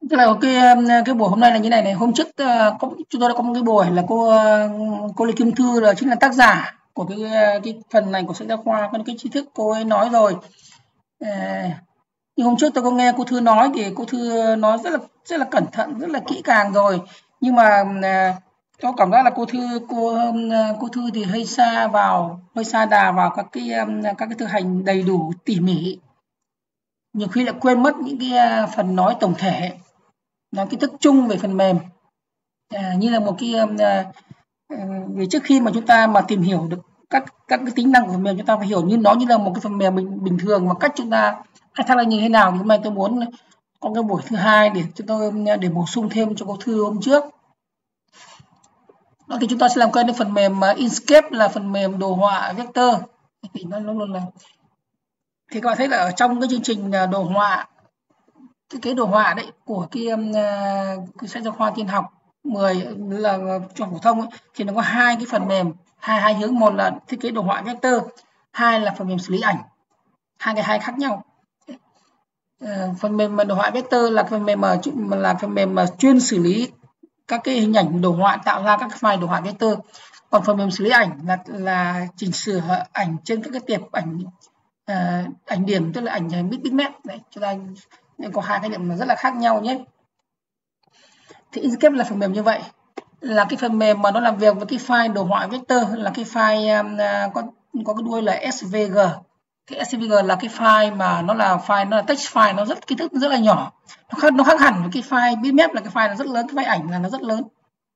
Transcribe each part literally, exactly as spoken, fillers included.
Tức là cái cái buổi hôm nay là như này này, hôm trước ờ, có, chúng tôi đã có một cái buổi là cô ờ, cô Lê Kim Thư là chính là tác giả của cái cái phần này của sách giáo khoa, cái cái tri thức cô ấy nói rồi. Ờ, nhưng hôm trước tôi có nghe cô Thư nói thì cô Thư nói rất là rất là cẩn thận, rất là kỹ càng rồi. Nhưng mà ờ, tôi cảm giác là cô Thư cô ờ, cô Thư thì hơi xa vào, hơi xa đà vào các cái ờ, các cái thực hành đầy đủ tỉ mỉ, nhiều khi lại quên mất những cái ờ, phần nói tổng thể, nói kiến thức chung về phần mềm. À, như là một cái à, à, vì trước khi mà chúng ta mà tìm hiểu được các các cái tính năng của phần mềm, chúng ta phải hiểu như nó như là một cái phần mềm bình bình thường, và cách chúng ta khai thác là như thế nào. Thì hôm nay tôi muốn có cái buổi thứ hai để chúng tôi để bổ sung thêm cho cô Thư hôm trước. Đó thì chúng ta sẽ làm quen với phần mềm uh, Inkscape, là phần mềm đồ họa vector. Thì nó luôn là thì các bạn thấy là ở trong cái chương trình đồ họa, cái cái đồ họa đấy của cái, uh, cái sách giáo khoa tin học mười là trung học phổ thông ấy, thì nó có hai cái phần mềm, hai hai hướng. Một là thiết kế đồ họa vector, hai là phần mềm xử lý ảnh, hai cái hai khác nhau. À, phần mềm đồ họa vector là phần mềm mà là phần mềm mà chuyên xử lý các cái hình ảnh đồ họa, tạo ra các file đồ họa vector. Còn phần mềm xử lý ảnh là là chỉnh sửa ảnh trên các cái tiệp ảnh, à, ảnh điểm, tức là ảnh bit bitmap đấy. Chúng ta có hai khái niệm mà rất là khác nhau nhé. Thì Inkscape là phần mềm như vậy, là cái phần mềm mà nó làm việc với cái file đồ họa vector, là cái file um, có có cái đuôi là ét vê giê. Cái ét vê giê là cái file mà nó là file nó là text file, nó rất kích thước rất là nhỏ, nó khác nó khác hẳn với cái file bitmap là cái file nó rất lớn, cái file ảnh là nó rất lớn.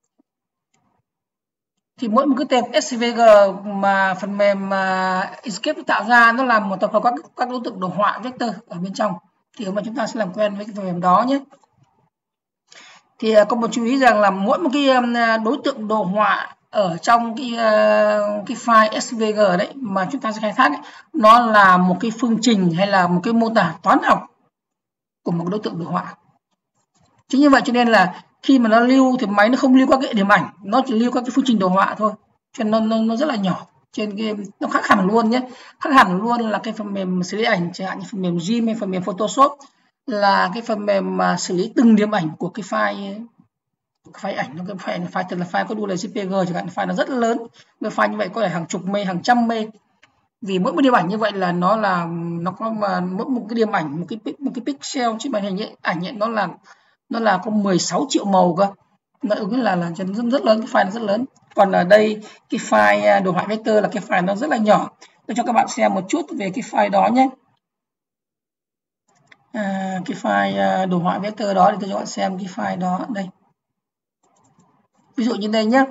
Thì mỗi một cái tệp ét vê giê mà phần mềm mà Inkscape tạo ra, nó làm một tập hợp các các đối tượng đồ họa vector ở bên trong. Thì mà chúng ta sẽ làm quen với cái phần mềm đó nhé. Thì có một chú ý rằng là mỗi một cái đối tượng đồ họa ở trong cái cái file ét vê giê đấy mà chúng ta sẽ khai thác ấy, nó là một cái phương trình hay là một cái mô tả toán học của một đối tượng đồ họa. Chính như vậy cho nên là khi mà nó lưu thì máy nó không lưu các cái điểm ảnh, nó chỉ lưu các cái phương trình đồ họa thôi, cho nên nó, nó, nó rất là nhỏ. Trên cái nó khác hẳn luôn nhé, khác hẳn luôn là cái phần mềm xử lý ảnh, chẳng hạn như phần mềm Gim hay phần mềm Photoshop, là cái phần mềm mà xử lý từng điểm ảnh của cái file file ảnh. Nó cái file file thật là file có đu là giê pê giê, chẳng hạn file nó rất lớn, cái file như vậy có thể hàng chục mê, hàng trăm mê. Vì mỗi một điểm ảnh như vậy là nó là nó có mà mỗi một cái điểm ảnh, một cái một cái pixel trên màn hình ấy, ảnh ấy, nó là nó là có mười sáu triệu màu cơ. Nó ứng là là rất, rất lớn, cái file nó rất lớn. Còn ở đây cái file đồ họa vector là cái file nó rất là nhỏ. Tôi cho các bạn xem một chút về cái file đó nhé. À, cái file đồ họa vector đó thì tôi cho các bạn xem cái file đó đây. Ví dụ như đây nhé.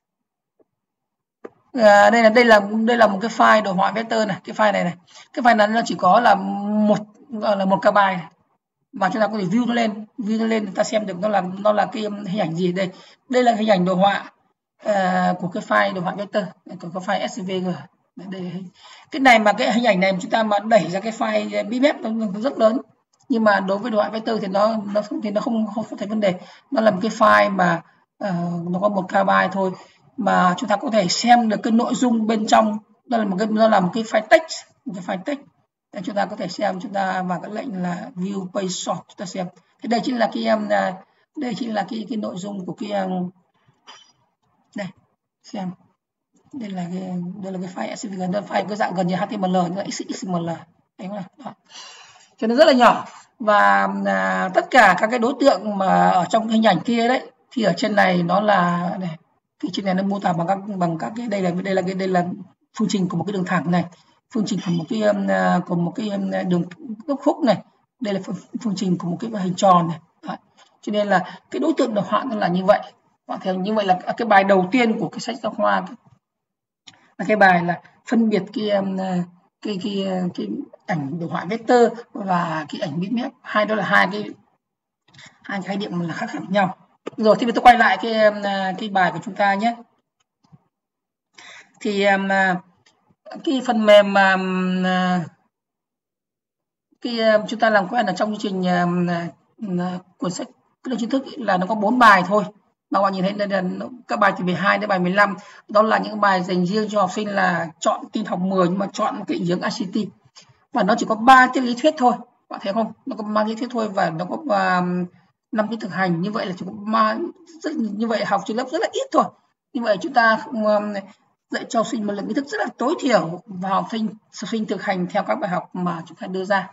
À, đây là đây là đây là một cái file đồ họa vector này, cái file này này. Cái file này nó chỉ có là một là một kb này. Và chúng ta có thể view nó lên, view nó lên, chúng ta xem được nó là nó là cái hình ảnh gì đây. Đây là hình ảnh đồ họa uh, của cái file đồ họa vector, của cái file ét vê giê. Đây, cái này mà cái hình ảnh này chúng ta mà đẩy ra cái file bitmap nó rất lớn, nhưng mà đối với đồ họa vector thì nó nó thì nó không không có thể vấn đề. Nó là một cái file mà uh, nó có một kb thôi, mà chúng ta có thể xem được cái nội dung bên trong. Đó là một cái nó là một cái file text, một cái file text. Để chúng ta có thể xem, chúng ta vào cái lệnh là view page source, chúng ta xem. Thì đây chính là cái đây chính là cái cái nội dung của cái đây, xem. Đây là cái đây là cái file ét vê giê, đây file có dạng gần như hát tê em lờ, là ích ích em lờ. Đấy không nào? Cho nên rất là nhỏ, và à, tất cả các cái đối tượng mà ở trong cái hình ảnh kia đấy thì ở trên này nó là này, thì trên này nó mô tả bằng các bằng các cái đây là đây là cái đây là phương trình của một cái đường thẳng này, phương trình của một cái của một cái đường góc khúc này, đây là phương trình của một cái hình tròn này. Đấy. Cho nên là cái đối tượng đồ họa nó là như vậy. Và theo như vậy là cái bài đầu tiên của cái sách giáo khoa là cái bài là phân biệt cái cái cái cái ảnh đồ họa vector và cái ảnh bitmap. Hai đó là hai cái hai cái khái niệm là khác hẳn nhau. Rồi thì tôi quay lại cái cái bài của chúng ta nhé. Thì cái phần mềm mà cái chúng ta làm quen ở trong chương trình cuốn sách cái kiến thức là nó có bốn bài thôi. Mà các bạn nhìn thấy đây là các bài từ mười hai đến bài mười lăm, đó là những bài dành riêng cho học sinh là chọn tin học mười, nhưng mà chọn một cái định hướng i xê tê, và nó chỉ có ba tiết lý thuyết thôi. Bạn thấy không? Nó có ba lý thuyết thôi, và nó có năm cái thực hành. Như vậy là chỉ có mà rất như vậy học trên lớp rất là ít thôi. Như vậy chúng ta um, dạy cho học sinh một lượng kiến thức rất là tối thiểu và học sinh học sinh thực hành theo các bài học mà chúng ta đưa ra.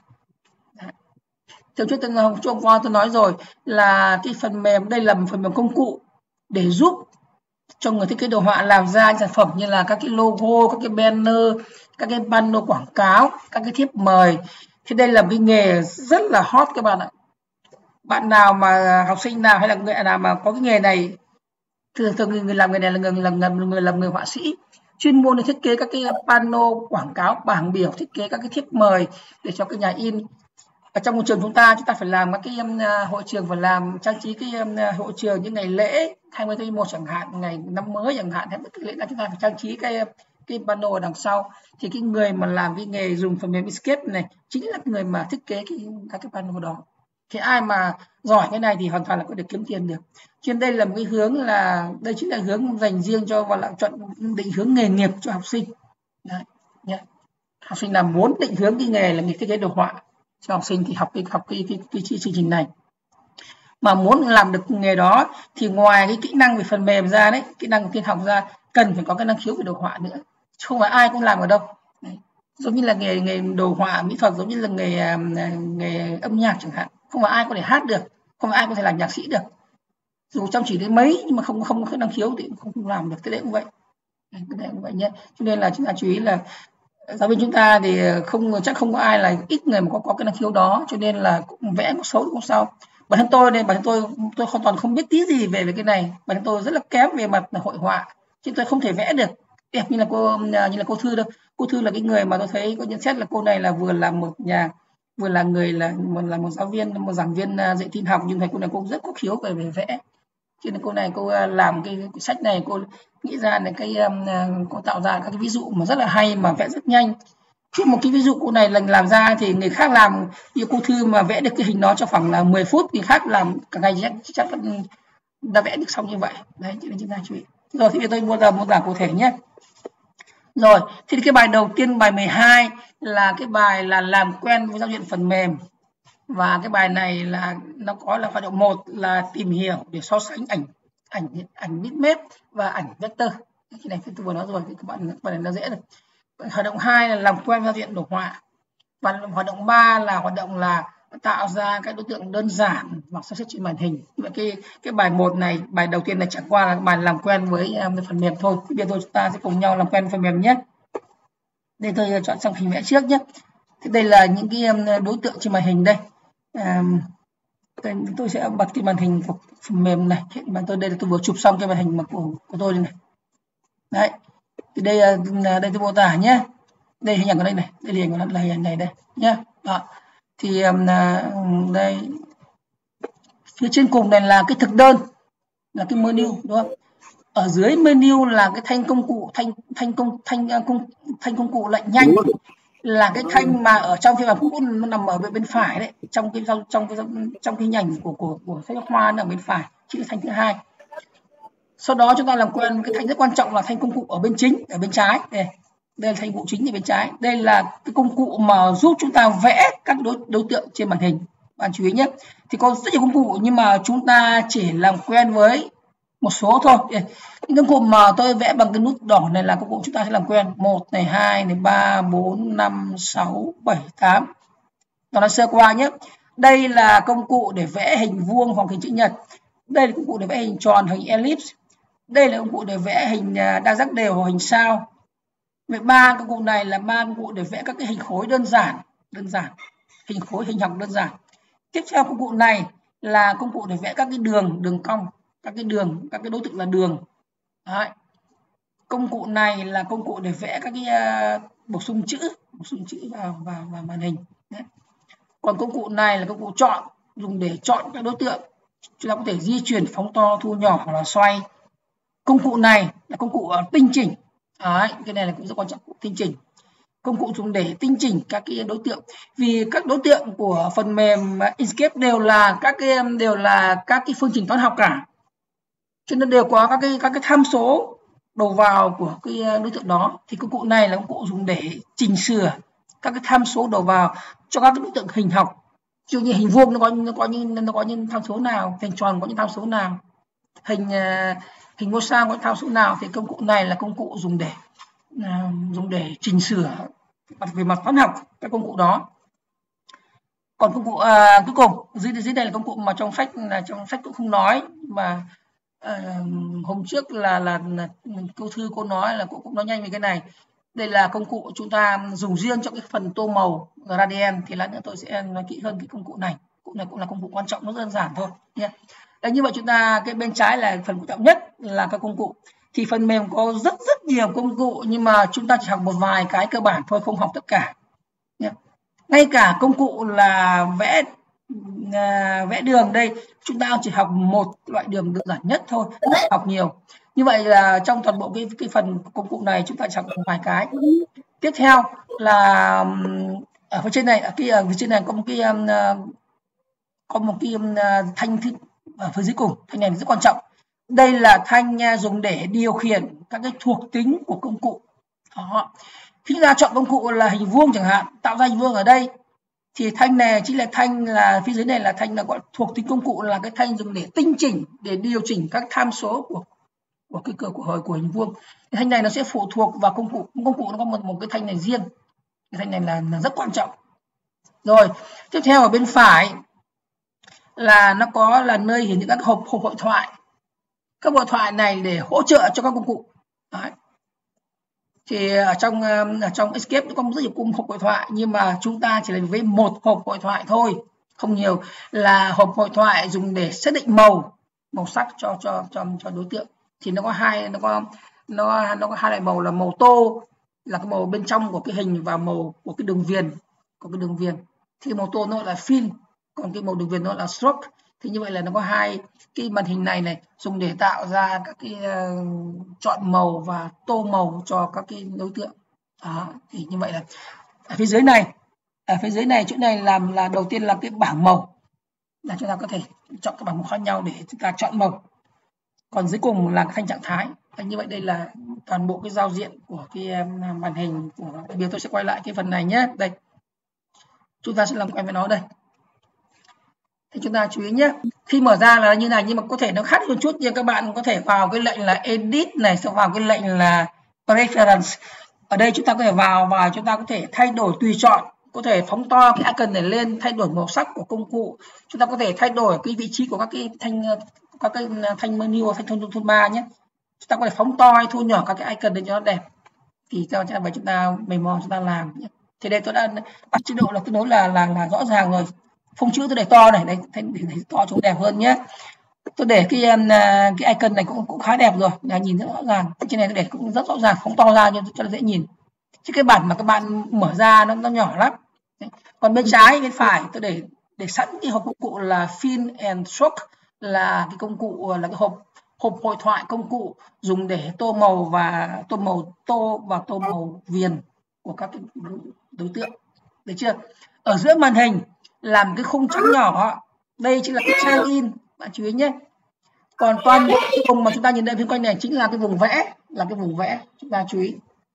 Theo trước tôi hôm qua tôi nói rồi là cái phần mềm đây là một phần mềm công cụ để giúp cho người thiết kế đồ họa làm ra sản phẩm như là các cái logo, các cái banner, các cái banner quảng cáo, các cái thiếp mời. Thì đây là một cái nghề rất là hot các bạn ạ. Bạn nào mà học sinh nào hay là người nào mà có cái nghề này, thường thường người làm nghề này là người làm người, người làm người họa sĩ chuyên môn để thiết kế các cái pano quảng cáo, bảng biểu, thiết kế các cái thiếp mời để cho cái nhà in. Ở trong một trường chúng ta chúng ta phải làm các cái um, hội trường, phải làm trang trí cái um, hội trường những ngày lễ hai mươi tháng mười một chẳng hạn, ngày năm mới chẳng hạn, hay bất cứ lễ nào chúng ta phải trang trí cái cái pano ở đằng sau. Thì cái người mà làm cái nghề dùng phần mềm Inkscape này chính là người mà thiết kế cái các cái pano đó. Thì ai mà giỏi cái này thì hoàn toàn là có thể kiếm tiền được. Trên đây là một cái hướng là đây chính là hướng dành riêng cho và là chọn định hướng nghề nghiệp cho học sinh. Đấy, nhé. Học sinh là muốn định hướng cái nghề là nghề thiết kế đồ họa cho học sinh thì học cái học cái cái, cái, cái chương trình này. Mà muốn làm được nghề đó thì ngoài cái kỹ năng về phần mềm ra đấy, kỹ năng tin học ra, cần phải có cái năng khiếu về đồ họa nữa. Chứ không phải ai cũng làm ở đâu. Đấy. Giống như là nghề nghề đồ họa mỹ thuật, giống như là nghề nghề âm nhạc chẳng hạn, không phải ai có thể hát được, không phải ai có thể làm nhạc sĩ được. Dù chăm chỉ đến mấy nhưng mà không không có năng khiếu thì không, không làm được. Cái đấy cũng vậy. Cái đấy cũng vậy nhé. Cho nên là chúng ta chú ý là giáo viên chúng ta thì không chắc không có ai là ít người mà có có cái năng khiếu đó, cho nên là cũng vẽ một xấu cũng sao. Bản thân tôi nên bản thân tôi tôi hoàn toàn không biết tí gì về về cái này, bản thân tôi rất là kém về mặt hội họa, chứ tôi không thể vẽ được đẹp như là cô như là cô Thư đâu. Cô Thư là cái người mà tôi thấy có nhận xét là cô này là vừa là một nhà vừa là người là một là một giáo viên, một giảng viên dạy tin học, nhưng thầy cô này cô rất có khiếu về về vẽ. Cho nên cô này cô làm cái, cái sách này cô nghĩ ra là cái cô tạo ra các cái ví dụ mà rất là hay mà vẽ rất nhanh. Chứ một cái ví dụ cô này là làm ra thì người khác làm như cô Thư mà vẽ được cái hình đó trong khoảng là mười phút, thì khác làm cả ngày chắc chắc đã vẽ được xong như vậy. Đấy, cho nên chúng ta chú ý. Rồi thì tôi mô tả mô tả cụ thể nhé. Rồi, thì cái bài đầu tiên, bài mười hai là cái bài là làm quen với giao diện phần mềm. Và cái bài này là nó có là hoạt động một là tìm hiểu để so sánh ảnh ảnh ảnh bitmap và ảnh vector. Cái này tôi vừa nói rồi thì các bạn các bạn nó dễ rồi. Hoạt động hai là làm quen giao diện đồ họa. Và hoạt động ba là hoạt động là tạo ra các đối tượng đơn giản hoặc sắp xếp trên màn hình. Vậy cái cái bài một này, bài đầu tiên là chẳng qua là bài làm quen với um, phần mềm thôi. Bây giờ chúng ta sẽ cùng nhau làm quen với phần mềm nhé. Đây tôi chọn xong hình vẽ trước nhé. Thì đây là những cái um, đối tượng trên màn hình đây. Um, tôi sẽ bật cái màn hình của phần mềm này. Hiện tôi đây là tôi vừa chụp xong cái màn hình của của tôi đây này. Đấy. Thì đây đây tôi mô tả nhé. Đây hình ảnh của đây này, đây là hình ảnh là hình ảnh này đây nhé. Đó. Thì um, đây phía trên cùng này là cái thực đơn, là cái menu đúng không? Ở dưới menu là cái thanh công cụ thanh thanh công thanh công thanh công cụ lệnh nhanh, là cái thanh mà ở trong phiên bản cũ nó nằm ở bên phải đấy, trong cái trong trong cái trong cái hình ảnh của của của sách giáo khoa nó ở bên phải, chữ thanh thứ hai. Sau đó chúng ta làm quen cái thanh rất quan trọng là thanh công cụ ở bên chính, ở bên trái đây. Đây là thanh cụ chính ở bên trái. Đây là cái công cụ mà giúp chúng ta vẽ các đối, đối tượng trên màn hình. Bạn chú ý nhé. Thì có rất nhiều công cụ nhưng mà chúng ta chỉ làm quen với một số thôi. Những công cụ mà tôi vẽ bằng cái nút đỏ này là công cụ chúng ta sẽ làm quen. một này, hai này, ba, bốn, năm, sáu, bảy, tám. Đó là sơ qua nhé. Đây là công cụ để vẽ hình vuông hoặc hình chữ nhật. Đây là công cụ để vẽ hình tròn, hình ellipse. Đây là công cụ để vẽ hình đa giác đều hoặc hình sao. Vậy ba công cụ này là ba công cụ để vẽ các cái hình khối đơn giản, đơn giản, hình khối hình học đơn giản. Tiếp theo công cụ này là công cụ để vẽ các cái đường, đường cong, các cái đường, các cái đối tượng là đường. Đấy. Công cụ này là công cụ để vẽ các cái uh, bổ sung chữ, bổ sung chữ vào vào, vào màn hình. Đấy. Còn công cụ này là công cụ chọn, dùng để chọn các đối tượng. Chúng ta có thể di chuyển, phóng to, thu nhỏ hoặc là xoay. Công cụ này là công cụ uh, tinh chỉnh. Đấy, cái này là cũng rất quan trọng, tinh chỉnh. Công cụ dùng để tinh chỉnh các cái đối tượng, vì các đối tượng của phần mềm Inkscape đều là các cái đều là các cái phương trình toán học cả, cho nên đều có các cái các cái tham số đầu vào của cái đối tượng đó. Thì công cụ này là công cụ dùng để chỉnh sửa các cái tham số đầu vào cho các cái đối tượng hình học dụ như hình vuông nó có nó có những nó có những tham số nào, hình tròn có những tham số nào, hình hình ngôi sao có những tham số nào, thì công cụ này là công cụ dùng để uh, dùng để chỉnh sửa về mặt toán học các công cụ đó. Còn công cụ uh, cuối cùng dưới dưới đây là công cụ mà trong sách là trong sách cũng không nói, mà uh, hôm trước là, là là cô Thư cô nói là cô cũng nói nhanh về cái này. Đây là công cụ chúng ta dùng riêng cho cái phần tô màu gradient, thì lát nữa tôi sẽ nói kỹ hơn cái công cụ này. Cụ này cũng là công cụ quan trọng, nó đơn giản thôi nhé. Đấy, như vậy chúng ta cái bên trái là phần quan trọng nhất là các công cụ. Thì phần mềm có rất rất nhiều công cụ, nhưng mà chúng ta chỉ học một vài cái cơ bản thôi, không học tất cả nhé. Ngay cả công cụ là vẽ à, vẽ đường đây, chúng ta chỉ học một loại đường đơn giản nhất thôi, học nhiều. Như vậy là trong toàn bộ cái cái phần công cụ này chúng ta chỉ học một vài cái. Tiếp theo là ở phía trên này, ở kia ở phía trên này có một cái có một cái thanh thứ ở phía dưới cùng, thanh này rất quan trọng. Đây là thanh dùng để điều khiển các cái thuộc tính của công cụ. Đó. Khi chúng ta chọn công cụ là hình vuông chẳng hạn, tạo ra hình vuông ở đây, thì thanh này chính là thanh là phía dưới này là thanh là gọi thuộc tính công cụ, là cái thanh dùng để tinh chỉnh, để điều chỉnh các tham số của của cái cửa của hồi của hình vuông. Cái thanh này nó sẽ phụ thuộc vào công cụ, công cụ nó có một, một cái thanh này riêng. Cái thanh này là, là rất quan trọng. Rồi tiếp theo ở bên phải là nó có là nơi hiển thị các hộp hộp hội thoại. Các hội thoại này để hỗ trợ cho các công cụ. Đấy. Thì ở trong ở trong Escape nó có rất nhiều cung hộp hội thoại, nhưng mà chúng ta chỉ làm với một hộp hội thoại thôi, không nhiều, là hộp hội thoại dùng để xác định màu màu sắc cho cho cho cho đối tượng. Thì nó có hai nó có nó nó có hai loại màu, là màu tô là cái màu bên trong của cái hình, và màu của cái đường viền của cái đường viền. Thì màu tô nó là fill, còn cái màu đường viền nó là stroke. Thì như vậy là nó có hai cái màn hình này này dùng để tạo ra các cái uh, chọn màu và tô màu cho các cái đối tượng. Đó, thì như vậy là ở phía dưới này, ở phía dưới này chỗ này làm là đầu tiên là cái bảng màu, là chúng ta có thể chọn các bảng màu khác nhau để chúng ta chọn màu. Còn dưới cùng là cái thanh trạng thái. Và như vậy đây là toàn bộ cái giao diện của cái um, màn hình của. Bây giờ tôi sẽ quay lại cái phần này nhé. Đây, chúng ta sẽ làm quen với nó đây. Thì chúng ta chú ý nhé, khi mở ra là như này, nhưng mà có thể nó khác một chút, nhưng các bạn có thể vào cái lệnh là edit này, sẽ vào cái lệnh là preference. Ở đây chúng ta có thể vào và chúng ta có thể thay đổi tùy chọn, có thể phóng to cái icon này lên, thay đổi màu sắc của công cụ. Chúng ta có thể thay đổi cái vị trí của các cái thanh các cái thanh menu, thanh thông thông ba nhé. Chúng ta có thể phóng to hay thu nhỏ các cái icon để cho nó đẹp. Thì cho nên vậy chúng ta mềm mò chúng ta làm nhé. Thì đây tôi đã bắt chế độ là tương đối là là là rõ ràng rồi. Phông chữ tôi để to này, đây để, để, để to cho đẹp hơn nhé. Tôi để cái cái icon này cũng cũng khá đẹp rồi, là nhìn rất rõ ràng. Trên này tôi để cũng rất rõ ràng, không to ra nhưng cho nó dễ nhìn. Chứ cái bản mà các bạn mở ra nó nó nhỏ lắm. Còn bên trái bên phải tôi để để sẵn cái hộp công cụ là fill and stroke, là cái công cụ là cái hộp hộp hội thoại công cụ dùng để tô màu và tô màu tô và tô màu viền của các cái đối tượng. Được chưa? Ở giữa màn hình làm cái khung trắng nhỏ, đây chính là cái trang in, bạn chú ý nhé. Còn toàn bộ cái vùng mà chúng ta nhìn đây phía quanh này chính là cái vùng vẽ, là cái vùng vẽ, chúng ta chú ý.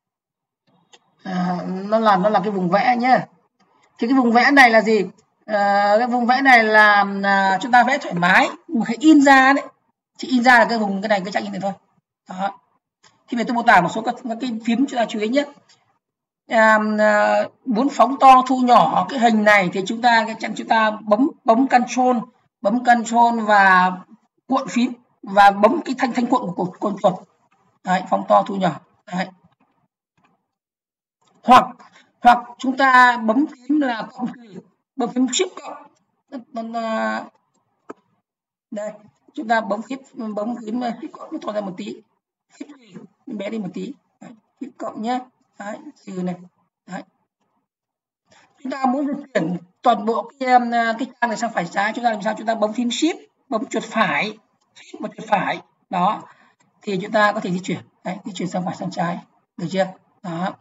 À, nó là nó là cái vùng vẽ nhé. Thì cái vùng vẽ này là gì? À, cái vùng vẽ này là à, chúng ta vẽ thoải mái, mà khi in ra đấy, chỉ in ra là cái vùng cái này cái trang in này thôi. Đó. Thì về tôi mô tả một số các, các cái phím chúng ta chú ý nhé. À, muốn phóng to thu nhỏ cái hình này thì chúng ta cái chúng ta bấm bấm Ctrl bấm Ctrl và cuộn phím, và bấm cái thanh thanh cuộn của con chuột. Đấy, phóng to thu nhỏ. Đấy. Hoặc hoặc chúng ta bấm phím là cộng trừ, bấm phím shift cộng. Đây, chúng ta bấm phím bấm phím cộng to ra một tí, shift bé đi một tí, shift cộng nhé. Đấy, trừ này. Đấy. Chúng ta muốn di chuyển toàn bộ cái cái trang này sang phải trái, chúng ta làm sao? Chúng ta bấm phím shift, bấm chuột phải, shift một chuột phải. Đó. Thì chúng ta có thể di chuyển, đấy, di chuyển sang phải sang trái, được chưa? Đó.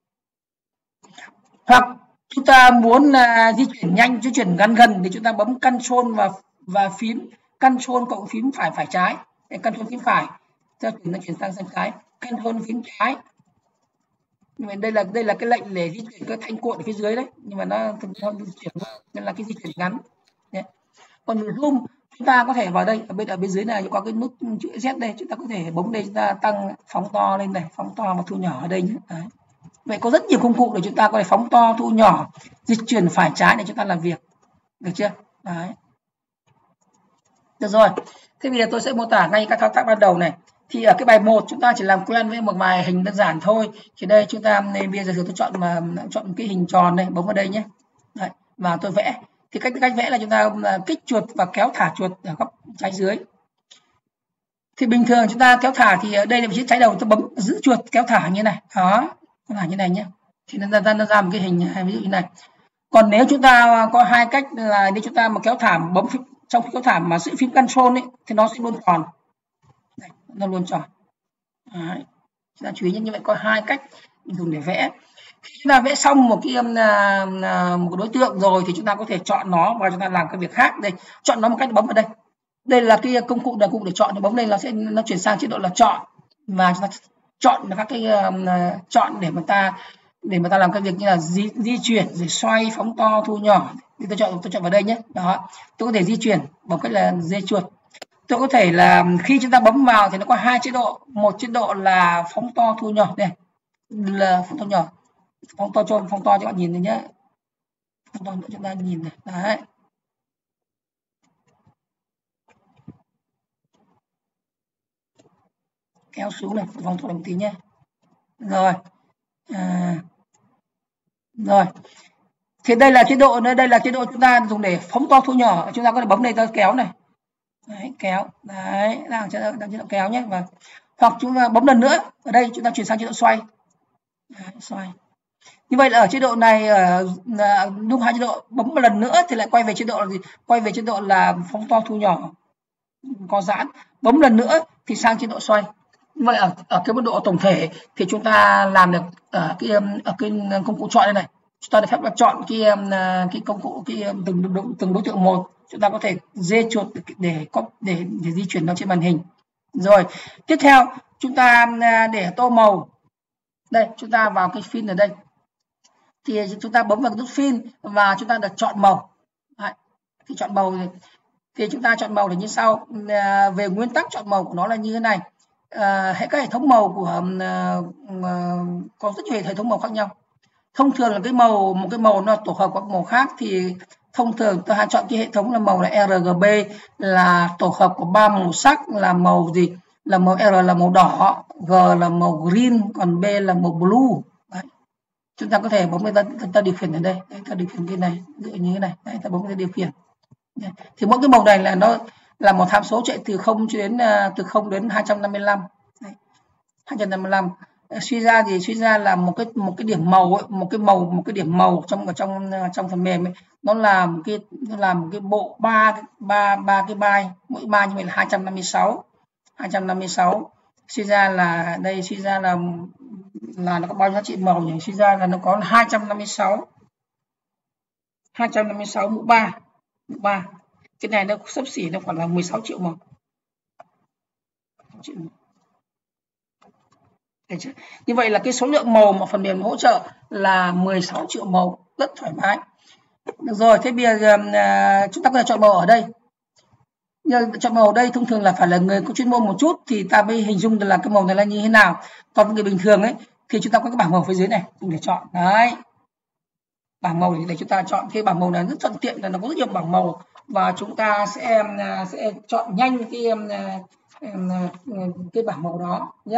Hoặc chúng ta muốn uh, di chuyển nhanh, di chuyển gần gần thì chúng ta bấm Ctrl và và phím Ctrl cộng phím phải phải trái, Ctrl phím phải, cho chuyển nó chuyển sang sang trái, Ctrl phím trái. Nhưng mà đây là đây là cái lệnh để di chuyển cái thanh cuộn ở phía dưới đấy, nhưng mà nó thực nó di chuyển nên là cái di chuyển ngắn. Đấy. Còn zoom chúng ta có thể vào đây, ở bên ở bên dưới này có cái nút chữ Z đây, chúng ta có thể bấm đây, chúng ta tăng phóng to lên này, phóng to và thu nhỏ ở đây nhé. Đấy. Vậy có rất nhiều công cụ để chúng ta có thể phóng to, thu nhỏ, dịch chuyển phải trái để chúng ta làm việc, được chưa? Đấy. Được rồi. Thế bây giờ tôi sẽ mô tả ngay các thao tác ban đầu này. Thì ở cái bài một chúng ta chỉ làm quen với một bài hình đơn giản thôi. Thì đây chúng ta nên bây giờ tôi chọn mà chọn cái hình tròn này, bấm vào đây nhé. Đấy, và tôi vẽ. Thì cách cách vẽ là chúng ta kích chuột và kéo thả chuột ở góc trái dưới. Thì bình thường chúng ta kéo thả thì ở đây là vị trí trái đầu, tôi bấm giữ chuột kéo thả như này. Đó, là như này nhé. Thì nó ra nó ra một cái hình ví dụ như này. Còn nếu chúng ta có hai cách là nếu chúng ta mà kéo thả bấm trong khi kéo thả mà giữ phím Control ấy thì nó sẽ luôn tròn. Đây, nó luôn tròn. Đấy. Chúng ta chú ý như vậy, có hai cách dùng để vẽ. Khi chúng ta vẽ xong một cái một đối tượng rồi thì chúng ta có thể chọn nó và chúng ta làm cái việc khác. Đây, chọn nó một cách bấm vào đây. Đây là cái công cụ là công cụ để chọn, bấm đây nó sẽ nó chuyển sang chế độ là chọn, và chúng ta chọn các cái uh, chọn để mà ta để mà ta làm cái việc như là di, di chuyển rồi xoay, phóng to, thu nhỏ. Thì tôi chọn tôi chọn vào đây nhé. Đó, tôi có thể di chuyển bằng cách là dây chuột. Tôi có thể là khi chúng ta bấm vào thì nó có hai chế độ, một chế độ là phóng to, thu nhỏ này, là phóng to nhỏ, phóng to cho phóng to cho bạn nhìn này nhé, phóng to cho chúng ta nhìn này. Đấy. Kéo xuống này, phóng to một tí nhé. Rồi. À, rồi. Thì đây là chế độ, đây là chế độ chúng ta dùng để phóng to thu nhỏ. Chúng ta có thể bấm đây, ta kéo này. Đấy, kéo. Đấy, đang chế độ, đang chế độ kéo nhé. Và hoặc chúng ta bấm lần nữa, ở đây chúng ta chuyển sang chế độ xoay. Đấy, xoay. Như vậy là ở chế độ này, đúng hai chế độ, bấm một lần nữa thì lại quay về chế độ là gì? Quay về chế độ là phóng to thu nhỏ, co giãn. Bấm lần nữa thì sang chế độ xoay. Như vậy ở ở cái mức độ tổng thể thì chúng ta làm được ở cái ở cái công cụ chọn đây này. Chúng ta được phép là chọn cái cái công cụ cái từng từng đối tượng một. Chúng ta có thể dê chuột để để để, để di chuyển nó trên màn hình. Rồi, tiếp theo chúng ta để tô màu. Đây, chúng ta vào cái phím ở đây. Thì chúng ta bấm vào cái nút phím và chúng ta được chọn màu. Đấy, thì chọn màu thì, thì chúng ta chọn màu là như sau. À, về nguyên tắc chọn màu của nó là như thế này. À, hệ các hệ thống màu của uh, có rất nhiều hệ thống màu khác nhau. Thông thường là cái màu một cái màu nó tổ hợp các màu khác thì thông thường tôi hay chọn cái hệ thống là màu là rờ giê bê, là tổ hợp của ba màu sắc, là màu gì? Là màu R là màu đỏ, G là màu green, còn B là màu blue. Đấy. Chúng ta có thể bấm ta, ta điều khiển ở đây, đây ta điều khiển cái này như thế này, đây ta bấm ta điều khiển. Đây. Thì mỗi cái màu này là nó là một tham số chạy từ không đến từ không đến hai trăm năm mươi lăm. Đây. hai trăm năm mươi lăm. Suy ra thì suy ra là một cái một cái điểm màu ấy, một cái màu một cái điểm màu trong trong trong phần mềm ấy, nó là một cái nó là một cái bộ ba ba ba cái byte, mỗi byte như vậy là hai trăm năm mươi sáu. hai trăm năm mươi sáu. Suy ra là đây suy ra là là nó có bao nhiêu giá trị màu nhỉ? Suy ra là nó có hai trăm năm mươi sáu. hai trăm năm mươi sáu mũ ba. Mũ ba. Cái này nó xấp xỉ nó khoảng là mười sáu triệu màu. Như vậy là cái số lượng màu mà phần mềm hỗ trợ là mười sáu triệu màu, rất thoải mái. Được rồi, thế bây giờ chúng ta có thể chọn màu ở đây. Nhưng chọn màu ở đây thông thường là phải là người có chuyên môn một chút thì ta mới hình dung được là cái màu này là như thế nào. Còn người bình thường ấy thì chúng ta có cái bảng màu phía dưới này dùng để chọn. Đấy. Bảng màu để chúng ta chọn. Cái bảng màu này rất thuận tiện, là nó có rất nhiều bảng màu và chúng ta sẽ sẽ chọn nhanh cái cái bảng màu đó nhé.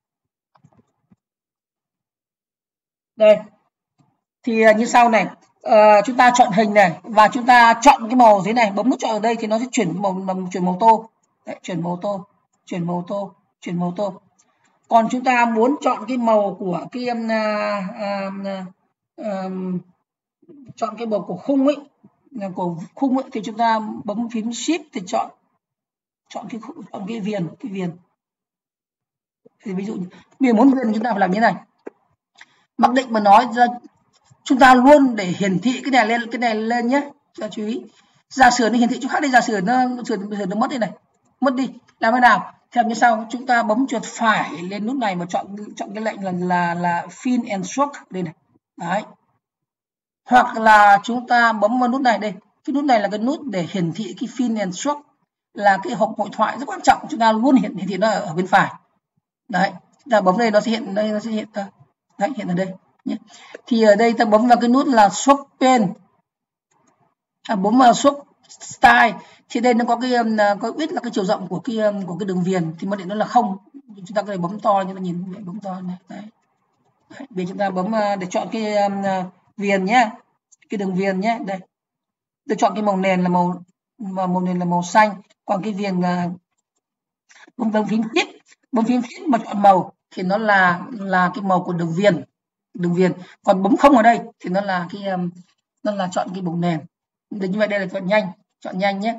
Đây. Thì như sau này, uh, chúng ta chọn hình này và chúng ta chọn cái màu dưới này, bấm nút chọn ở đây thì nó sẽ chuyển màu chuyển màu tô. Đấy, chuyển màu tô, chuyển màu tô, chuyển màu tô. Còn chúng ta muốn chọn cái màu của cái um, uh, um, chọn cái màu của khung ấy, của khung ấy thì chúng ta bấm phím shift thì chọn chọn cái chọn cái viền, cái viền. Thì ví dụ như mình muốn viền chúng ta phải làm như thế này. Mặc định mà nói ra chúng ta luôn để hiển thị cái này lên cái này lên nhé, cho chú ý. Giả sử nó hiển thị chỗ khác đi, giả sử nó sửa nó mất đi này, mất đi làm thế nào Theo như sau, chúng ta bấm chuột phải lên nút này và chọn chọn cái lệnh là là là fill and stroke đây này. Đấy. Hoặc là chúng ta bấm vào nút này đây. Cái nút này là cái nút để hiển thị cái fill and stroke, là cái hộp hội thoại rất quan trọng, chúng ta luôn hiển thị nó ở bên phải. Đấy, ta bấm đây nó sẽ hiện đây, nó sẽ hiện đấy, hiện ở đây nhé. Thì ở đây ta bấm vào cái nút là stroke pen, à, bấm vào stroke style, thì đây nó có cái có biết là cái chiều rộng của cái của cái đường viền, thì mật định nó là không, chúng ta có thể bấm to như ta nhìn, bấm to này. Đấy. Đấy, bây chúng ta bấm để chọn cái viền nhé, cái đường viền nhé. Đây, tôi chọn cái màu nền là màu màu nền là màu xanh, còn cái viền là bấm bấm phím shift, bấm phím shift mà chọn màu thì nó là là cái màu của đường viền, đường viền. Còn bấm không ở đây thì nó là cái nó là chọn cái màu nền. Để như vậy đây là chọn nhanh, chọn nhanh nhé.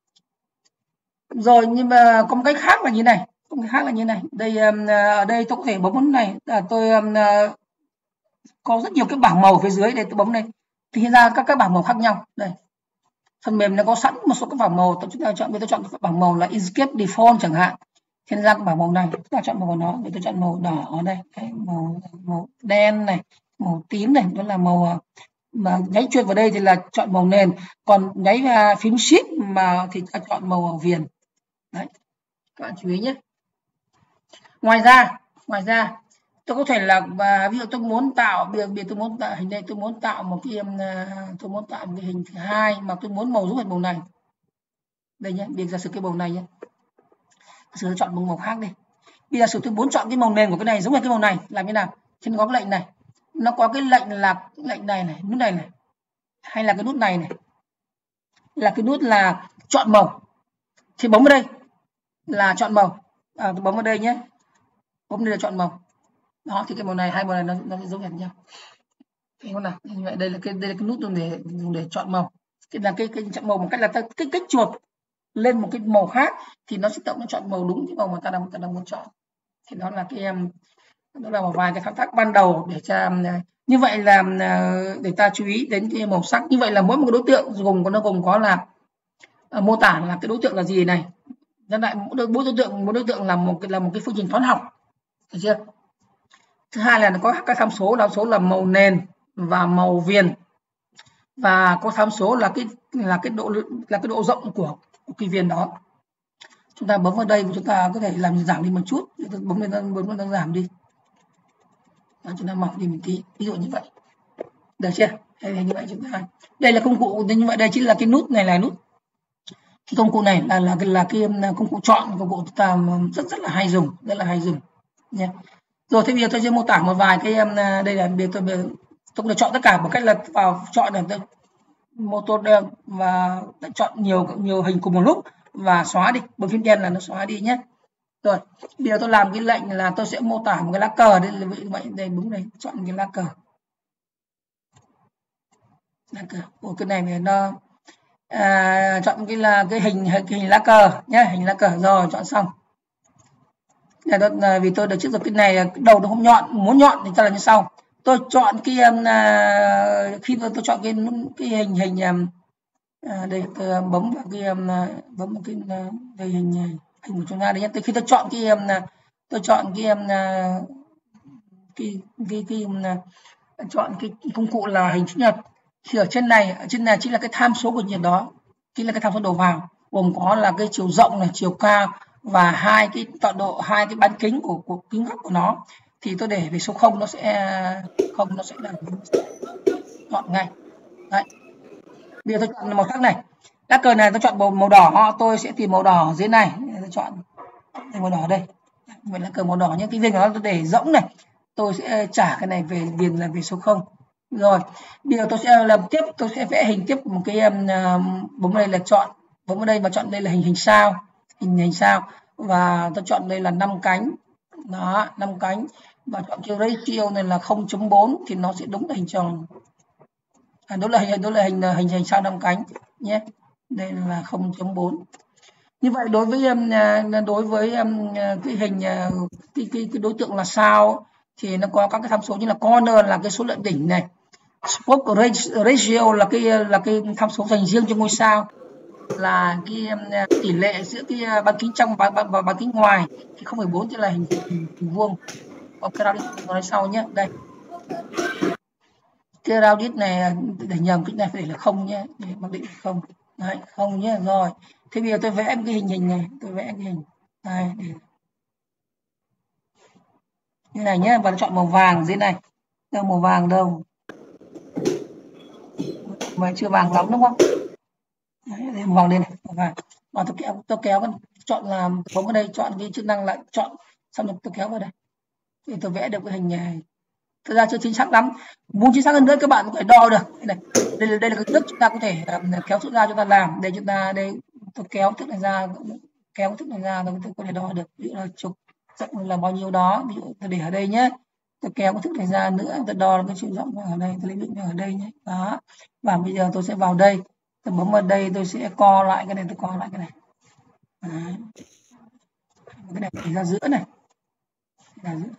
Rồi, nhưng mà có một cách khác là như này, có một cách khác là như này. Đây ở đây tôi có thể bấm nút này, à, tôi có rất nhiều cái bảng màu phía dưới đây, tôi bấm đây thì hiện ra các các bảng màu khác nhau. Đây, phần mềm nó có sẵn một số các bảng màu, chúng ta chọn, bây tôi chọn bảng màu là Inkscape Default chẳng hạn, thì ra cái bảng màu này chúng ta chọn màu của nó. Để tôi chọn màu đỏ ở đây, cái màu màu đen này, màu tím này, đó là màu mà nháy chuột vào đây thì là chọn màu nền, còn nháy phím shift mà thì ta chọn màu viền. Đấy, các bạn chú ý nhé. Ngoài ra, ngoài ra tôi có thể là và ví dụ tôi muốn tạo việc biệt tôi muốn tạo hình đây, tôi muốn tạo một cái tôi muốn tạo một cái hình thứ hai mà tôi muốn màu giống hệt màu này đây nhé. Việc giả sử cái màu này nhé, giả sử tôi chọn một màu khác đi. Bây giờ sử tôi muốn chọn cái màu nền của cái này giống như cái màu này, làm như nào? Thì nó có cái lệnh này, nó có cái lệnh là lệnh này này, nút này này, hay là cái nút này này, là cái nút là chọn màu. Thì bấm vào đây là chọn màu, à, tôi bấm vào đây nhé, bấm đây là chọn màu. Đó, thì cái màu này, hai màu này nó nó giống hệt nhau. Cái nào như vậy, đây là cái đây là cái nút dùng để dùng để chọn màu. Cái là cái cái chọn màu một cách là ta kích kích chuột lên một cái màu khác thì nó sẽ tự nó chọn màu đúng cái màu mà ta đang ta đang muốn chọn. Thì đó là cái em đó là một vài cái thao tác ban đầu để cho như vậy là để ta chú ý đến cái màu sắc. Như vậy là mỗi một cái đối tượng gồm có nó gồm có là uh, mô tả là cái đối tượng là gì này. Nhân lại mỗi đối tượng mỗi đối tượng là một cái là một cái phương trình toán học, được chưa? Thứ hai là nó có các tham số, tham số là màu nền và màu viền, và có tham số là cái là cái độ là cái độ rộng của, của cái viền đó. Chúng ta bấm vào đây và chúng ta có thể làm giảm đi một chút, bấm lên bấm nó giảm đi. Đó, chúng ta mỏng đi một tí, ví dụ như vậy, được chưa? Đây là như vậy chúng ta. Đây là công cụ, như vậy đây chính là cái nút này là nút. Cái công cụ này là là cái là cái công cụ chọn, công cụ chúng ta rất rất là hay dùng, rất là hay dùng nha. Rồi thế bây giờ tôi sẽ mô tả một vài cái đây là bây tôi tôi có chọn tất cả một cách là vào chọn này, tôi mô tô đen và chọn nhiều nhiều hình cùng một lúc và xóa đi, bấm phím đen là nó xóa đi nhé. Rồi bây giờ tôi làm cái lệnh là tôi sẽ mô tả một cái lá cờ đây, là vậy đây, đúng đây, chọn cái lá cờ, lá cờ của cái này nó à, chọn cái là cái hình cái hình lá cờ nhé, hình lá cờ. Rồi chọn xong. Đây đó, là vì tôi được trước rồi, cái này cái đầu nó không nhọn, muốn nhọn thì ta là như sau. Tôi chọn cái uh, khi tôi, tôi chọn cái cái hình hình uh, đây tôi bấm vào cái um, bấm vào cái uh, đây hình hình của chúng ta đấy nhé. Từ khi tôi chọn cái um, tôi chọn cái um, cái cái, cái um, chọn cái công cụ là hình chữ nhật, thì ở trên này ở trên này chính là cái tham số của nhiệt đó, chính là cái tham số đầu vào, gồm có là cái chiều rộng này, chiều cao và hai cái tọa độ, hai cái bán kính của, của kính góc của nó. Thì tôi để về số không nó sẽ không nó sẽ là chọn ngay. Đấy. Bây giờ tôi chọn màu sắc này, lá cờ này tôi chọn màu màu đỏ, tôi sẽ tìm màu đỏ dưới này, tôi chọn màu đỏ đây. Vậy là cờ màu đỏ, những cái viên của nó tôi để rỗng này, tôi sẽ trả cái này về viền là về số không. Rồi bây giờ tôi sẽ làm tiếp, tôi sẽ vẽ hình tiếp một cái um, bấm đây là chọn, bấm vào đây và chọn đây là hình hình sao, hình hình sao, và tôi chọn đây là năm cánh. Đó, năm cánh, và chọn cái ratio này là không chấm bốn thì nó sẽ đúng là hình tròn. À, đó là hình đó là hình hình hình sao năm cánh nhé. Đây là không chấm bốn. Như vậy đối với đối với cái hình cái cái, cái đối tượng là sao thì nó có các cái tham số như là corner là cái số lượng đỉnh này, spoke ratio là cái là cái tham số dành riêng cho ngôi sao, là cái tỷ lệ giữa cái bán kính trong và bán, bán, bán kính ngoài thì không phẩy bốn thì là hình, hình, hình vuông. Ok, cái radix nói sau nhé. Đây, cái radix này để nhầm cái này phải để là không nhé, để mặc định là không. Đấy, không nhé. Rồi, thế bây giờ tôi vẽ cái hình hình này, tôi vẽ cái hình đây để như này nhé, và chọn màu vàng dưới này. Đâu màu vàng đâu? Mà chưa vàng lắm đúng không? Đấy, màu vàng lên này, màu vàng. Và tôi kéo tôi kéo con chọn là bấm vào đây, chọn cái chức năng lại chọn, xong rồi tôi kéo vào đây thì tôi vẽ được cái hình này. Thực ra chưa chính xác lắm, muốn chính xác hơn nữa các bạn có thể đo được. Đây này, đây là đây là cái thước chúng ta có thể uh, kéo thước ra chúng ta làm. Để chúng ta đây tôi kéo thước này ra, kéo thước này ra rồi tôi có thể đo được. Ví dụ là trục rộng là bao nhiêu đó, ví dụ tôi để ở đây nhé. Tôi kéo cái thước này ra nữa, tôi đo cái chiều rộng ở đây, tôi lấy ví dụ ở đây nhé. Đó. Và bây giờ tôi sẽ vào đây, tôi bấm vào đây, tôi sẽ co lại cái này, tôi co lại cái này. Đấy. Cái này để ra giữa này. Ra giữa.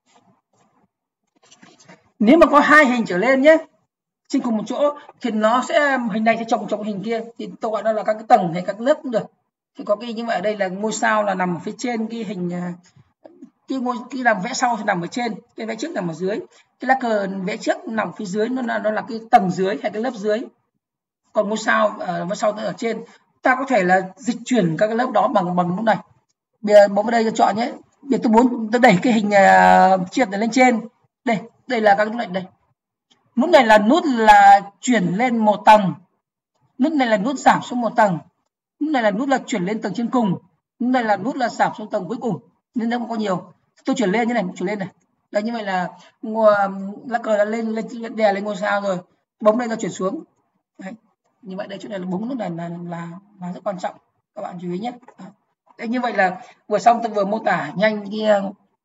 Nếu mà có hai hình trở lên nhé, trên cùng một chỗ thì nó sẽ hình này sẽ chồng chồng hình kia, thì tôi gọi nó là các cái tầng hay các lớp cũng được. Thì có cái như vậy ở đây là ngôi sao là nằm ở phía trên cái hình, cái ngôi cái làm vẽ sau thì nằm ở trên, cái vẽ trước nằm ở dưới, cái lá cờ vẽ trước nằm phía dưới, nó là nó là cái tầng dưới hay cái lớp dưới, còn ngôi sao ở uh, sau ở trên. Ta có thể là dịch chuyển các cái lớp đó bằng bằng nút này. Bây giờ bấm vào đây cho chọn nhé. Bây giờ tôi muốn tôi đẩy cái hình uh, triệt này lên trên. Đây, đây là các nút lệnh đây. Nút này là nút là chuyển lên một tầng. Nút này là nút giảm xuống một tầng. Nút này là nút là chuyển lên tầng trên cùng. Nút này là nút là giảm xuống tầng cuối cùng. Nên nó không có nhiều. Tôi chuyển lên như này, chuyển lên này. Đấy, như vậy là lá cờ đã lên lên đè lên ngôi sao rồi. Bấm đây nó chuyển xuống. Đấy. Như vậy đây chỗ này là bốn nút này là, là là rất quan trọng, các bạn chú ý nhé. Đấy, như vậy là vừa xong tôi vừa mô tả nhanh cái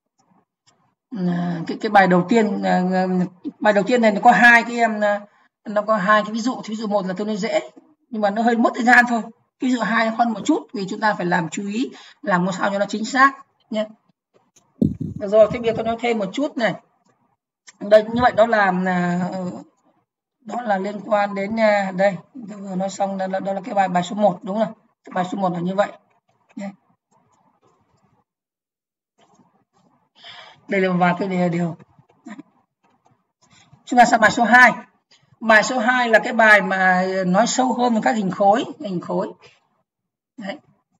cái, cái bài đầu tiên. Bài đầu tiên này nó có hai cái nó có hai cái ví dụ. Ví dụ một là tương đối dễ nhưng mà nó hơi mất thời gian thôi. Ví dụ hai nó hơn một chút vì chúng ta phải làm chú ý làm sao cho nó chính xác nhé. Được rồi, thế bây giờ tôi nói thêm một chút này. Đây, như vậy đó là đó là liên quan đến đây tôi vừa nói xong, đó là, đó là cái bài bài số một, đúng rồi. Cái bài số một là như vậy. Đây là vài cái điều. Chúng ta sang bài số hai. Bài số hai là cái bài mà nói sâu hơn về các hình khối, hình khối. Đấy.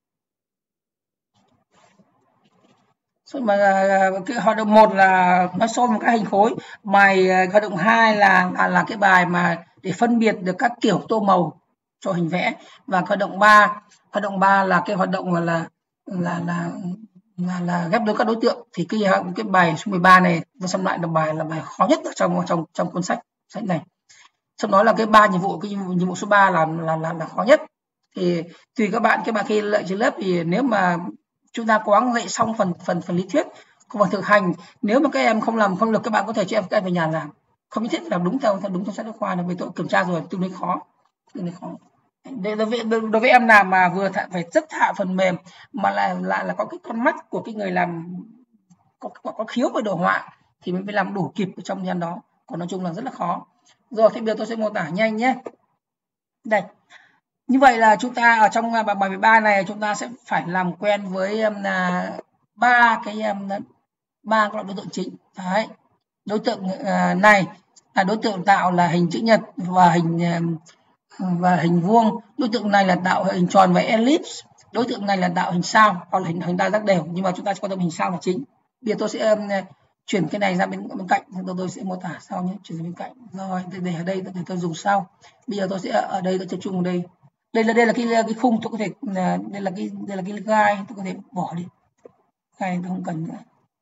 Mà cái hoạt động một là nói sâu về các hình khối. Bài hoạt động hai là, là là cái bài mà để phân biệt được các kiểu tô màu cho hình vẽ. Và hoạt động ba, hoạt động ba là cái hoạt động là là là, là là, là ghép đối các đối tượng. Thì cái cái bài số mười ba này tôi xem lại là bài là bài khó nhất ở trong trong trong cuốn sách sách này. Trong đó là cái ba nhiệm vụ, cái nhiệm vụ số ba là là là, là khó nhất. Thì tùy các bạn, các bạn khi lợi trên lớp thì nếu mà chúng ta cố gắng dạy xong phần phần phần lý thuyết, còn phần thực hành nếu mà các em không làm không được, các bạn có thể cho em các em về nhà làm, không nhất thiết làm đúng theo theo đúng theo sách giáo khoa, là vì tôi kiểm tra rồi tương đối khó, tương đối khó. Đối với, đối với em nào mà vừa thạ, phải rất hạ phần mềm mà lại lại là có cái con mắt của cái người làm có, có, có khiếu về đồ họa thì mình phải làm đủ kịp ở trong gian đó, còn nói chung là rất là khó. Rồi thì bây giờ tôi sẽ mô tả nhanh nhé. Đây, như vậy là chúng ta ở trong bài mười ba này chúng ta sẽ phải làm quen với ba um, cái ba um, loại đối tượng chính. Đấy, đối tượng uh, này là đối tượng tạo là hình chữ nhật và hình uh, và hình vuông. Đối tượng này là tạo hình tròn và ellipse. Đối tượng này là tạo hình sao hoặc là hình hình đa giác đều, nhưng mà chúng ta quan tâm hình sao là chính. Bây giờ tôi sẽ um, chuyển cái này ra bên bên cạnh, tôi tôi sẽ mô tả sau nhé. Chuyển ra bên cạnh rồi để ở đây để tôi dùng sau. Bây giờ tôi sẽ ở đây tôi tập trung ở đây. Đây là đây là cái cái khung, tôi có thể đây là cái đây là cái gai, tôi có thể bỏ đi, gai tôi không cần nữa.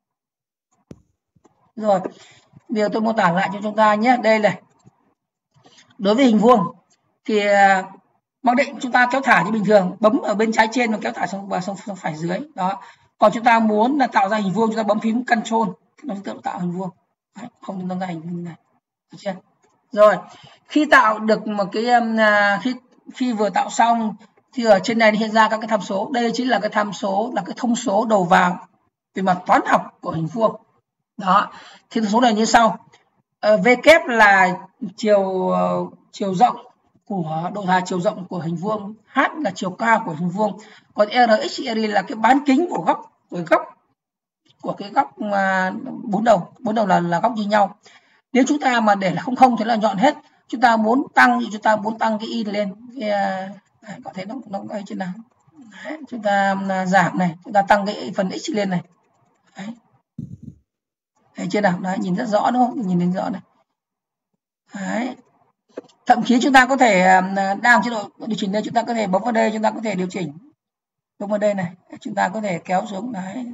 Rồi bây giờ tôi mô tả lại cho chúng ta nhé. Đây này, đối với hình vuông thì mặc định chúng ta kéo thả như bình thường, bấm ở bên trái trên và kéo thả sang và sang, sang phải dưới đó. Còn chúng ta muốn là tạo ra hình vuông, chúng ta bấm phím Control nó tự tạo hình vuông. Đấy, không tạo ra hình như này, được chưa? Rồi khi tạo được một cái khi khi vừa tạo xong thì ở trên này hiện ra các cái tham số. Đây chính là cái tham số, là cái thông số đầu vào về mặt toán học của hình vuông. Đó, thì thông số này như sau. V kép là chiều chiều rộng của độ dài chiều rộng của hình vuông, h là chiều cao của hình vuông, còn rx area là cái bán kính của góc của góc của cái góc mà bốn đầu bốn đầu là là góc như nhau. Nếu chúng ta mà để là không không thì là nhọn hết. Chúng ta muốn tăng thì chúng ta muốn tăng cái y lên, cái, đấy, có thể nó nó ấy trên nào. Đấy, chúng ta giảm này, chúng ta tăng cái phần x lên này. Đấy. Thấy chưa nào? Đấy, nhìn rất rõ đúng không? Nhìn thấy rõ này. Đấy. Thậm chí chúng ta có thể đang chế độ điều chỉnh đây, chúng ta có thể bấm vào đây, chúng ta có thể điều chỉnh. Bấm vào đây này, chúng ta có thể kéo xuống đấy.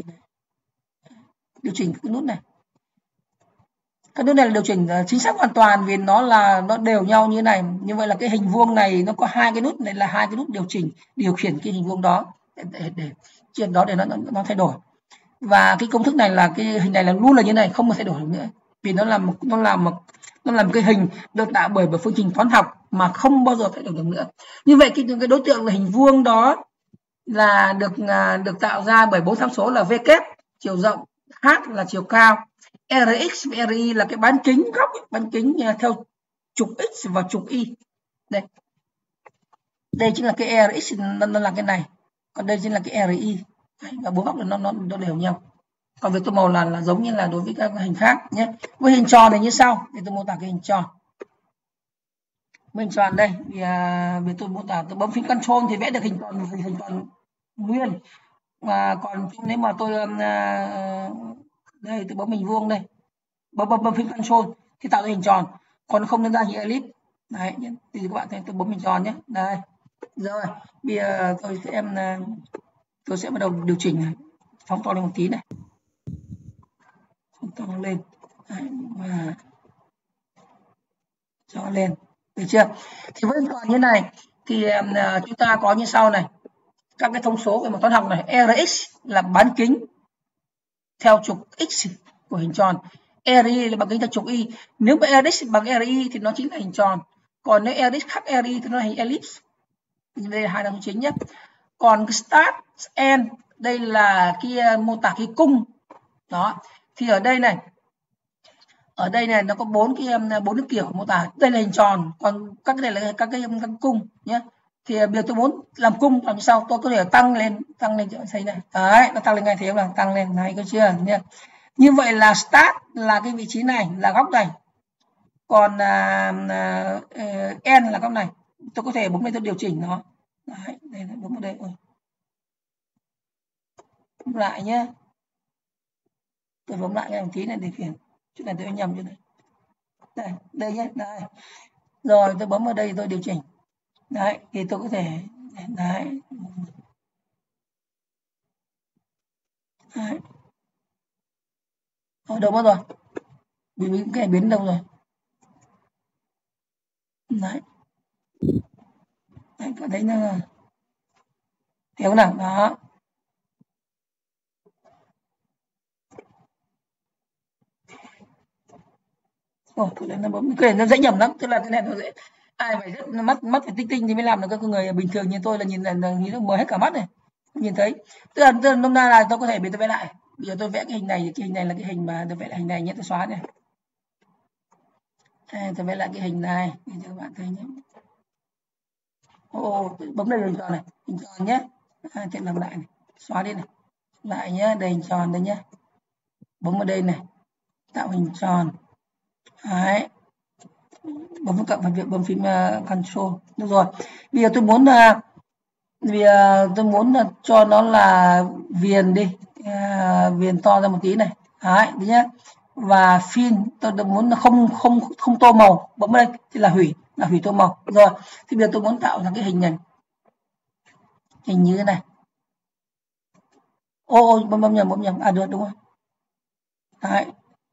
Điều chỉnh cái nút này. Cái nút này là điều chỉnh chính xác hoàn toàn vì nó là nó đều nhau như này. Như vậy là cái hình vuông này nó có hai cái nút này là hai cái nút điều chỉnh điều khiển cái hình vuông đó để để, để trên đó để nó, nó nó thay đổi. Và cái công thức này là cái hình này là luôn là như này, không có thay đổi được nữa. Vì nó là một nó làm một nó làm cái hình được tạo bởi một phương trình toán học mà không bao giờ thay đổi được nữa. Như vậy cái cái đối tượng là hình vuông đó là được được tạo ra bởi bốn tham số là v kép chiều rộng, h là chiều cao, rx và ri là cái bán kính góc, bán kính theo trục x và trục y. Đây. Đây chính là cái rx, nó, nó là cái này. Còn đây chính là cái ri. Và bốn góc nó nó nó đều nhau. Còn việc tô màu là là giống như là đối với các hình khác nhé. Với hình tròn này như sau, để tôi mô tả cái hình tròn. Với hình tròn đây, vì, à, vì tôi mô tả tôi bấm phím Control thì vẽ được hình tròn hình tròn nguyên. Và còn nếu mà tôi à, đây tôi bấm hình vuông đây, bấm bấm, bấm phím Control thì tạo ra hình tròn, còn không nên ra hình ellipse. Đấy, thì các bạn thấy tôi bấm hình tròn nhé. Đây. Rồi, bây giờ tôi sẽ em tôi sẽ bắt đầu điều chỉnh này. Phóng to lên một tí này. Phóng to lên. Đấy, và cho lên. Được chưa? Thì với hình tròn như này thì um, chúng ta có như sau này. Các cái thông số về mặt toán học này, rx là bán kính theo trục x của hình tròn, ri là bán kính theo trục y. Nếu mà rx bằng ri thì nó chính là hình tròn, còn nếu rx khác ri thì nó là hình ellipse. Đây là hai thông số chính nhé. Còn cái start end đây là cái mô tả cái cung đó. Thì ở đây này, ở đây này nó có bốn cái bốn cái kiểu mô tả. Đây là hình tròn, còn các cái này là các cái, các cái cung nhé. Thì bây giờ tôi muốn làm cung làm sao tôi có thể tăng lên tăng lên chỗ xây này. Đấy, nó tăng lên ngay thế là tăng lên này, có chưa nhé. Như vậy là start là cái vị trí này là góc này, còn à, à, end là góc này. Tôi có thể bấm lên tôi điều chỉnh nó. Đấy, đây là bấm vào đây. Ôi. Bấm lại nhé. Tôi bấm lại cái một tí này để khiển. Chỗ này tôi nhầm chỗ này. Đây, đây nhé, đây. Rồi tôi bấm vào đây tôi điều chỉnh. Đấy, thì tôi có thể đấy. Đấy. Ở đâu mất rồi? Vì cái này biến đâu rồi? Đấy. Đấy, có thấy nó thiếu nào đó. Ồ, cái này nó bấm cái này nó dễ nhầm lắm, tức là cái này nó dễ ai phải rất mắt mắt phải tinh tinh thì mới làm được. Các người bình thường như tôi là nhìn là, là nhìn nó mờ hết cả mắt này, không nhìn thấy. Tức là, tức là nôm na là tôi có thể bị tôi vẽ lại. Bây giờ tôi vẽ cái hình này, cái hình này là cái hình mà tôi vẽ lại hình này nhé, tôi xóa này. Đây, tôi vẽ lại cái hình này để cho các bạn thấy nhé. Ồ, bấm đây hình tròn này, hình tròn nhé. À, thì làm lại này, xóa đi này, lại nhé, đây hình tròn đây nhé. Bấm vào đây này, tạo hình tròn. Đấy. Bấm cộng vào việc bấm phím uh, Control. Được rồi. Bây giờ tôi muốn uh, vì uh, tôi muốn uh, cho nó là viền đi, uh, viền to ra một tí này. Đấy, đi nhé. Và phim tôi muốn nó không không không tô màu, bấm đây thì là hủy, là hủy tô màu. Rồi, thì bây giờ tôi muốn tạo ra cái hình này. Hình như thế này. Ô ô bấm bấm nhầm bấm nhầm. À được đúng rồi. Đấy.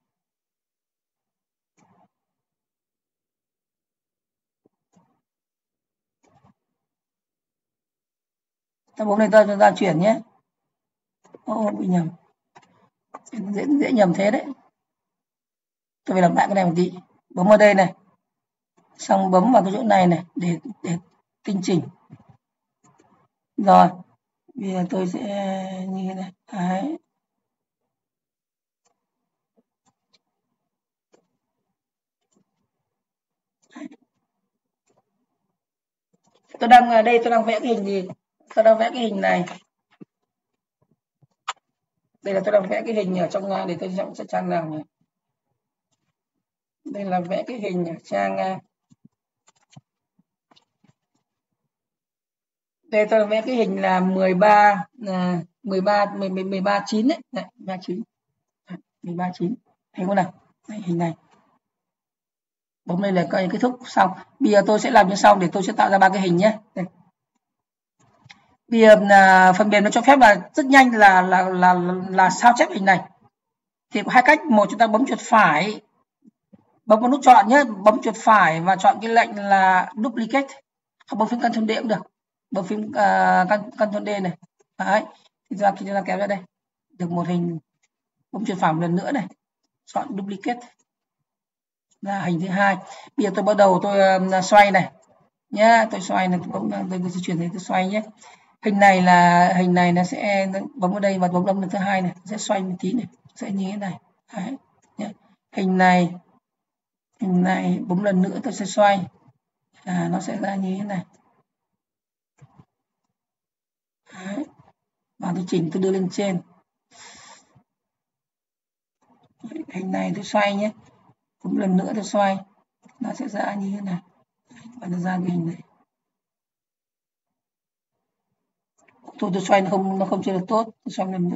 Ta bấm này ta ra chuyển nhé. Ô bị nhầm. Dễ dễ nhầm thế đấy. Tôi phải làm lại cái này một tí. Bấm vào đây này. Xong bấm vào cái chỗ này này để để tinh chỉnh. Rồi. Bây giờ tôi sẽ như thế này. Đấy. Tôi đang ở đây tôi đang vẽ cái hình gì? Tôi đang vẽ cái hình này. Đây là tôi đang vẽ cái hình ở trong, để tôi chọn trang nào nhỉ? Đây là vẽ cái hình ở trang, đây tôi vẽ cái hình là mười ba là mười ba mười mười ba chín đấy, đấy mười ba chín. mười ba chín. Thấy không nào? Đây, hình này. Bấm đây là coi kết thúc xong. Bây giờ tôi sẽ làm như sau để tôi sẽ tạo ra ba cái hình nhé. Đây. Bây giờ là phần mềm nó cho phép là rất nhanh là là là là, là sao chép hình này. Thì có hai cách, một chúng ta bấm chuột phải, bấm vào nút chọn nhé, bấm chuột phải và chọn cái lệnh là duplicate, hoặc bấm phím Ctrl D cũng được, bấm phím uh, Ctrl D này. Đấy, thì ra khi chúng ta kéo ra đây được một hình, bấm chuột phải một lần nữa này, chọn duplicate là hình thứ hai. Bây giờ tôi bắt đầu tôi uh, xoay này nhé, tôi xoay này, tôi bấm tôi, tôi di chuyển này, tôi xoay nhé. Hình này là hình này nó sẽ bấm vào đây và bấm lần thứ hai này, sẽ xoay một tí này, sẽ như thế này. Đấy, nhé. Hình này hình này bấm lần nữa tôi sẽ xoay, à, nó sẽ ra như thế này. Đấy. Và tôi chỉnh, tôi đưa lên trên. Hình này tôi xoay nhé, bấm lần nữa tôi xoay, nó sẽ ra như thế này. Và nó ra cái hình này. Tôi tôi xoay nó không nó không chưa được tốt, tôi xoay lần nữa.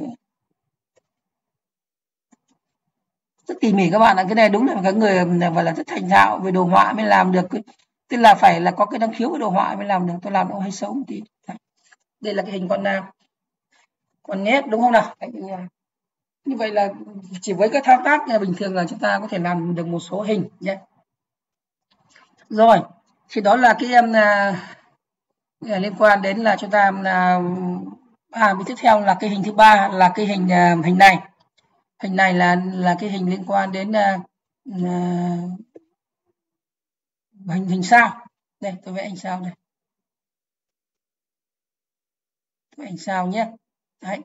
Rất tỉ mỉ các bạn ạ, cái này đúng là cái người gọi là rất thành thạo về đồ họa mới làm được, tức là phải là có cái năng khiếu về đồ họa mới làm được. Tôi làm nó hơi xấu một tí. Đây là cái hình con con nét đúng không nào? Như vậy là chỉ với cái thao tác bình thường là chúng ta có thể làm được một số hình nhé. Rồi, thì đó là cái um, uh, liên quan đến là chúng ta uh, à tiếp theo là cái hình thứ ba là cái hình uh, hình này. Hình này là là cái hình liên quan đến uh, uh, hình hình sao. Đây, tôi vẽ hình sao này. Tôi vẽ hình sao nhé. Đấy.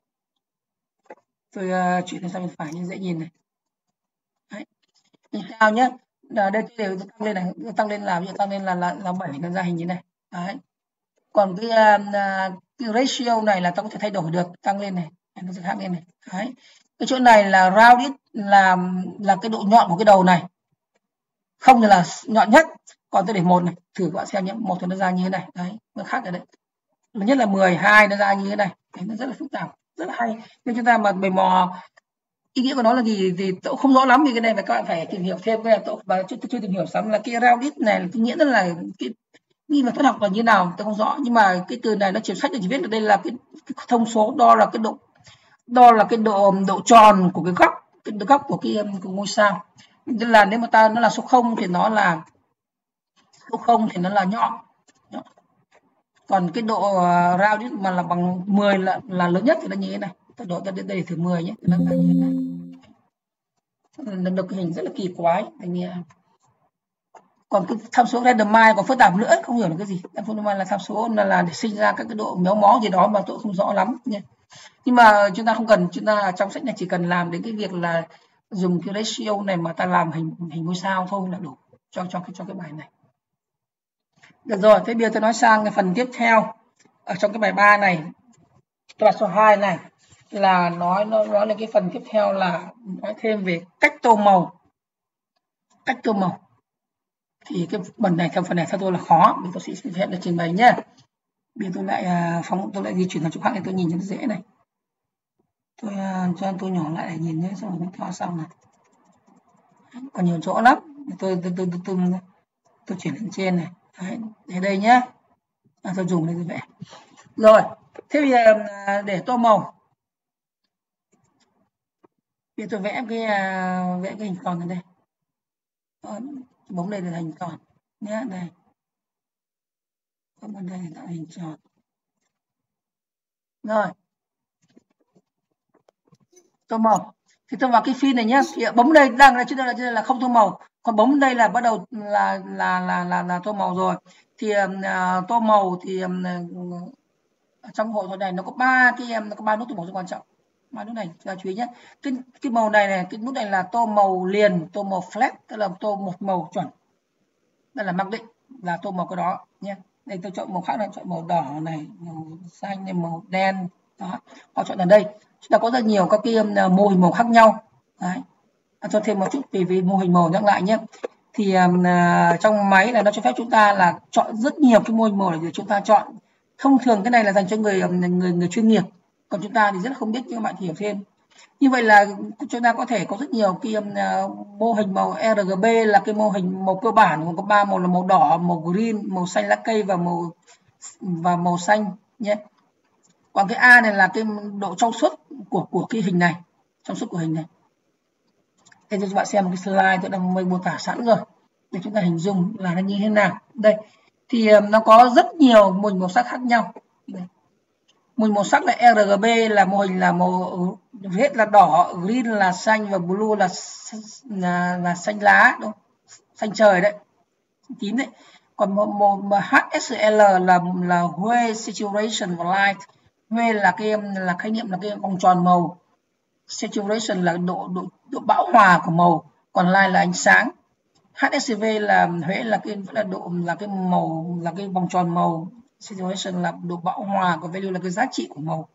Tôi uh, chuyển sang bên phải như dễ nhìn này. Đấy. Hình sao nhé. Là đây tôi đều tăng lên này, tăng lên là tăng lên là là, là bảy, nó ra hình như này. Đấy. Còn cái, uh, cái ratio này là ta có thể thay đổi được, tăng lên này, nó sẽ khác lên này. Đấy. Cái chỗ này là rounded là là cái độ nhọn của cái đầu này, không thì là nhọn nhất. Còn tôi để một này, thử các bạn xem nhé, một thì nó ra như thế này, đấy, nó khác ở đấy. Lớn nhất là mười hai nó ra như thế này, đấy, nó rất là phức tạp, rất là hay. Nên chúng ta mà bày mò ý nghĩa của nó là gì thì tôi không rõ lắm, vì cái này phải các bạn phải tìm hiểu thêm. Cái tôi và chưa, chưa tìm hiểu lắm là cái rounded này cái nghĩa là cái nghi là toán học là như nào tôi không rõ, nhưng mà cái từ này nó chỉ sách chỉ viết được đây là cái, cái thông số đo là cái độ đo là cái độ độ tròn của cái góc, cái góc của cái của ngôi sao. Tức là nếu mà ta nó là số không thì nó là số không thì nó là nhọn, còn cái độ uh, rounded mà là bằng mười là là lớn nhất thì nó như thế này. Tôi đổi ra đến đây thử mười nhé, nó là như thế này. Nó được cái hình rất là kỳ quái anh nghe. Còn cái tham số randomize còn phức tạp nữa, không hiểu là cái gì. Randomize là tham số là, là để sinh ra các cái độ méo mó gì đó mà tôi không rõ lắm nha. Nhưng mà chúng ta không cần, chúng ta trong sách này chỉ cần làm đến cái việc là dùng cái ratio này mà ta làm hình hình ngôi sao thôi là đủ cho cho cái cho cái bài này. Được rồi, thế bây giờ tôi nói sang cái phần tiếp theo ở trong cái bài ba này, cái bài số hai này là nói nó nói lên cái phần tiếp theo là nói thêm về cách tô màu. Cách tô màu thì cái phần này trong phần này theo tôi là khó, mình tôi sẽ thực hiện được trình bày nhé. Bây giờ tôi lại phóng tôi lại di chuyển sang chỗ khác để tôi nhìn cho nó dễ này. Tôi uh, cho tôi nhỏ lại để nhìn nhé, xong rồi mới theo xong này. Còn nhiều chỗ lắm, tôi tôi tôi tôi, tôi, tôi chuyển lên trên này. Đấy, để đây nhé. À, tôi dùng đây tôi vẽ. Rồi, thế bây giờ uh, để tô màu. Bây giờ tôi vẽ cái uh, vẽ cái hình tròn ở đây. Đó, bấm đây là hình tròn nhé, đây. Bấm bên đây là hình tròn. Rồi. Tô màu. Thì tôi vào cái phim này nhé, thì bấm đây đang là chứ đây là, là không tô màu, còn bấm đây là bắt đầu là là là là, là tô màu rồi. Thì uh, tô màu thì um, trong hội thuật này nó có ba cái em nó có ba nút tô màu rất quan trọng. Ba nút này chúng ta chú ý nhé. Cái cái màu này này, cái nút này là tô màu liền, tô màu flat, tức là tô một màu chuẩn. Đây là mặc định là tô màu cái đó nhé. Đây tôi chọn màu khác này, chọn màu đỏ này, màu xanh này, màu đen. Đó, họ chọn ở đây. Chúng ta có rất nhiều các cái mô hình màu khác nhau. Đấy. À, cho thêm một chút về về mô hình màu nhắc lại nhé. Thì um, trong máy là nó cho phép chúng ta là chọn rất nhiều cái mô hình màu để chúng ta chọn. Thông thường cái này là dành cho người người người chuyên nghiệp, còn chúng ta thì rất là không biết, nhưng các bạn hiểu thêm. Như vậy là chúng ta có thể có rất nhiều cái uh, mô hình màu rờ giê bê là cái mô hình màu cơ bản, gồm có ba màu là màu đỏ, màu green, màu xanh lá cây và màu và màu xanh nhé. Còn cái A này là cái độ trong suốt của của cái hình này, trong suốt của hình này. Đây cho các bạn xem một cái slide tôi đang mô tả sẵn rồi để chúng ta hình dung là nó như thế nào. Đây thì nó có rất nhiều mô hình màu sắc khác nhau. Đây. Mô hình màu sắc là rờ giê bê là mô hình là màu red là đỏ, green là xanh và blue là là, là xanh lá, đúng không? Xanh trời đấy, tím đấy. Còn màu, màu hát ét lờ là là Hue Saturation và Light. Hue là cái là khái niệm là cái vòng tròn màu, saturation là độ độ độ bão hòa của màu, còn light là ánh sáng. hát ét vê là Huế là cái là độ là cái màu là cái vòng tròn màu, saturation là độ bão hòa, của value là cái giá trị của màu.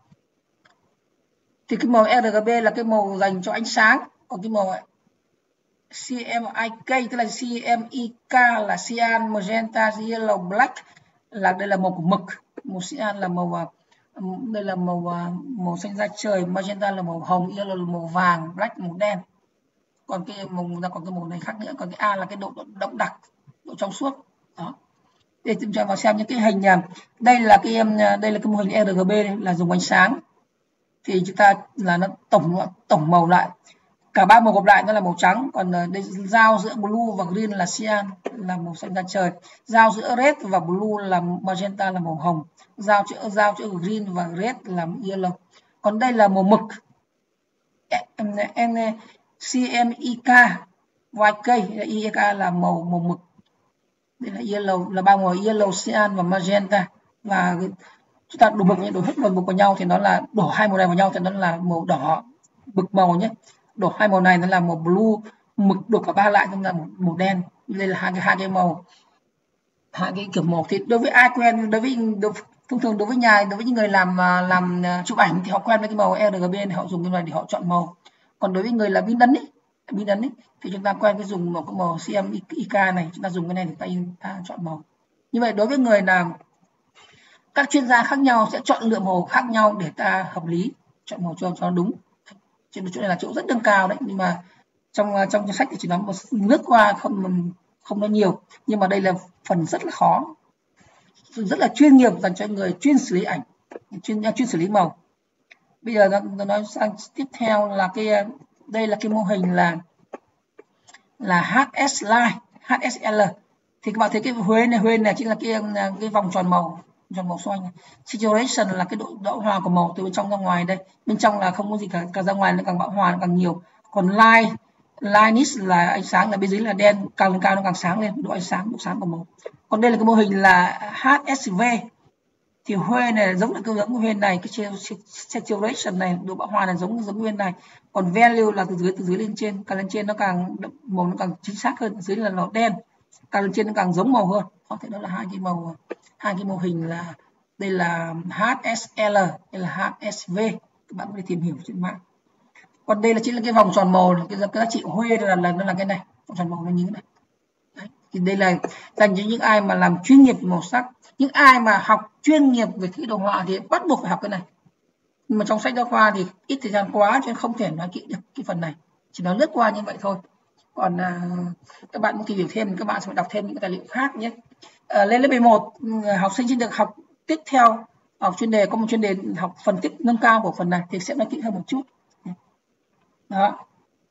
Thì cái màu rờ giê bê là cái màu dành cho ánh sáng, còn cái màu xê em i ca tức là xê em i ca là cyan, magenta, yellow, black là đây là màu của mực, màu cyan là màu đây là màu màu xanh da trời, magenta là màu hồng, yellow là màu vàng, black màu đen. Còn cái màu ra còn cái màu này khác nữa, còn cái A là cái độ đậm đặc, độ trong suốt. Đó. Để chúng ta vào xem những cái hình. Đây là cái đây là cái mô hình rờ giê bê là dùng ánh sáng. Thì chúng ta là nó tổng tổng màu lại. Cả ba màu gộp lại nó là màu trắng, còn đây giao giữa blue và green là cyan là màu xanh da trời, giao giữa red và blue là magenta là màu hồng, giao giữa giao giữa green và red là yellow. Còn đây là màu mực, xê em i ca, white cây, i ca là màu màu mực. Đây là yellow là ba màu yellow, cyan và magenta. Và chúng ta đổ mực đổ hết mực vào nhau thì nó là đổ hai màu này vào nhau thì nó là màu đỏ mực màu nhé. Đổ hai màu này nó là màu blue, mực đổ cả ba lại nó là một màu đen. Đây là hai cái hai cái màu, hai cái kiểu màu. Thì đối với ai quen, đối với đối, thông thường đối với nhà đối với những người làm làm chụp ảnh thì họ quen với cái màu rờ giê bê thì họ dùng cái này để họ chọn màu. Còn đối với người là biên đấn ấy, biên đấn ấy thì chúng ta quen cái dùng một cái màu xê em i ca này, chúng ta dùng cái này để ta, ta chọn màu. Như vậy đối với người là các chuyên gia khác nhau sẽ chọn lựa màu khác nhau để ta hợp lý chọn màu cho cho đúng. Trên chỗ này là chỗ rất nâng cao đấy, nhưng mà trong trong danh sách thì chỉ nói một lướt qua, không không nói nhiều, nhưng mà đây là phần rất là khó, rất là chuyên nghiệp dành cho người chuyên xử lý ảnh, chuyên chuyên xử lý màu. Bây giờ nó nói sang tiếp theo là cái đây là cái mô hình là là hát ét line, hát ét lờ. Thì các bạn thấy cái Huế này, Huế này chính là cái cái vòng tròn màu, tròn màu xoay này. Saturation là cái độ bão hòa của màu từ bên trong ra ngoài đây. Bên trong là không có gì cả, càng ra ngoài nó càng bão hòa nó càng nhiều. Còn light, lightness là ánh sáng, là bên dưới là đen, càng lên cao nó càng sáng lên, độ ánh sáng, độ sáng của màu. Còn đây là cái mô hình là hát ét vê. Thì Huế này giống là cái giống Huế này, cái saturation này, độ bão hòa này giống giống Huế này. Còn value là từ dưới từ dưới lên trên, càng lên trên nó càng màu nó càng chính xác hơn, dưới là nó đen, càng lên trên nó càng giống màu hơn. Có thể đó là hai cái màu, hai cái mô hình là đây là hát ét lờ, đây là hát ét vê, các bạn có thể tìm hiểu trên mạng. Còn đây là chính là cái vòng tròn màu, cái, cái giá trị của Huế là, là nó là cái này, vòng tròn màu nó như thế này. Đấy. Thì đây là dành cho những ai mà làm chuyên nghiệp màu sắc, những ai mà học chuyên nghiệp về thiết kế đồ họa thì bắt buộc phải học cái này. Nhưng mà trong sách giáo khoa thì ít thời gian quá cho nên không thể nói kỹ được cái phần này, chỉ nói lướt qua như vậy thôi. Còn à, các bạn muốn tìm hiểu thêm các bạn sẽ phải đọc thêm những tài liệu khác nhé. À, lên lớp mười một học sinh sẽ được học tiếp theo, học chuyên đề, có một chuyên đề học phần tiếp nâng cao của phần này thì sẽ nói kỹ hơn một chút. Đó.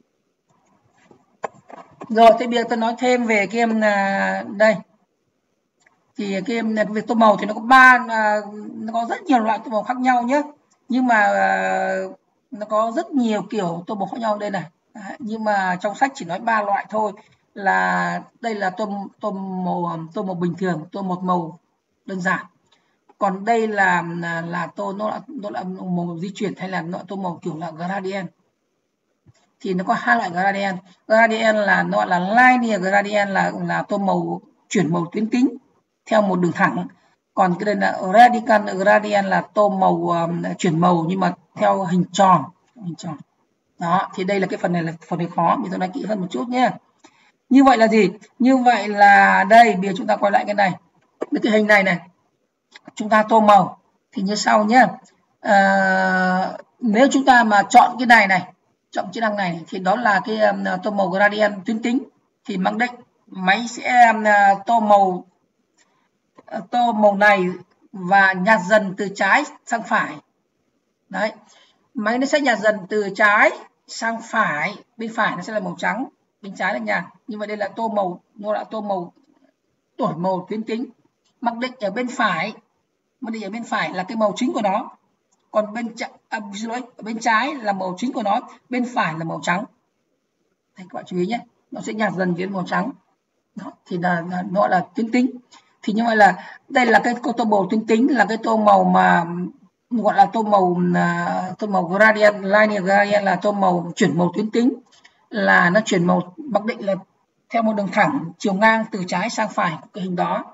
Rồi thì bây giờ tôi nói thêm về cái à, đây thì cái việc tô màu thì nó có ba, nó có rất nhiều loại tô màu khác nhau nhé, nhưng mà nó có rất nhiều kiểu tô màu khác nhau đây này. Đấy, nhưng mà trong sách chỉ nói ba loại thôi, là đây là tô tô màu tô màu bình thường, tô một màu đơn giản. Còn đây là là, là tô nó là nó là màu di chuyển, hay là nó tô màu kiểu là gradient. Thì nó có hai loại gradient. Gradient là nó là linear gradient, là là tô màu chuyển màu tuyến tính theo một đường thẳng. Còn cái đây là radical gradient là tô màu um, chuyển màu nhưng mà theo hình tròn, hình tròn. Đó, thì đây là cái phần này là phần này khó, mình tôi nói kỹ hơn một chút nhé. Như vậy là gì? Như vậy là đây, bây giờ chúng ta quay lại cái này. Cái hình này này, chúng ta tô màu thì như sau nhé. À, nếu chúng ta mà chọn cái này này, chọn chức năng này thì đó là cái um, tô màu gradient tuyến tính, thì mặc định máy sẽ um, tô màu uh, tô màu này và nhạt dần từ trái sang phải. Đấy, máy nó sẽ nhạt dần từ trái sang phải, bên phải nó sẽ là màu trắng, bên trái là nhạt. Như vậy đây là tô màu, nó là tô màu đổi màu tuyến tính. Mặc định ở bên phải, mặc định ở bên phải là cái màu chính của nó, còn bên à, xin lỗi, ở bên trái là màu chính của nó, bên phải là màu trắng. Đấy, các bạn chú ý nhé, nó sẽ nhạt dần đến màu trắng. Đó, thì là, là nó là tuyến tính. Thì như vậy là đây là cái tô màu tuyến tính, là cái tô màu mà gọi là tô màu uh, tô màu gradient, linear gradient là tô màu chuyển màu tuyến tính, là nó chuyển màu mặc định là theo một đường thẳng chiều ngang từ trái sang phải của cái hình đó.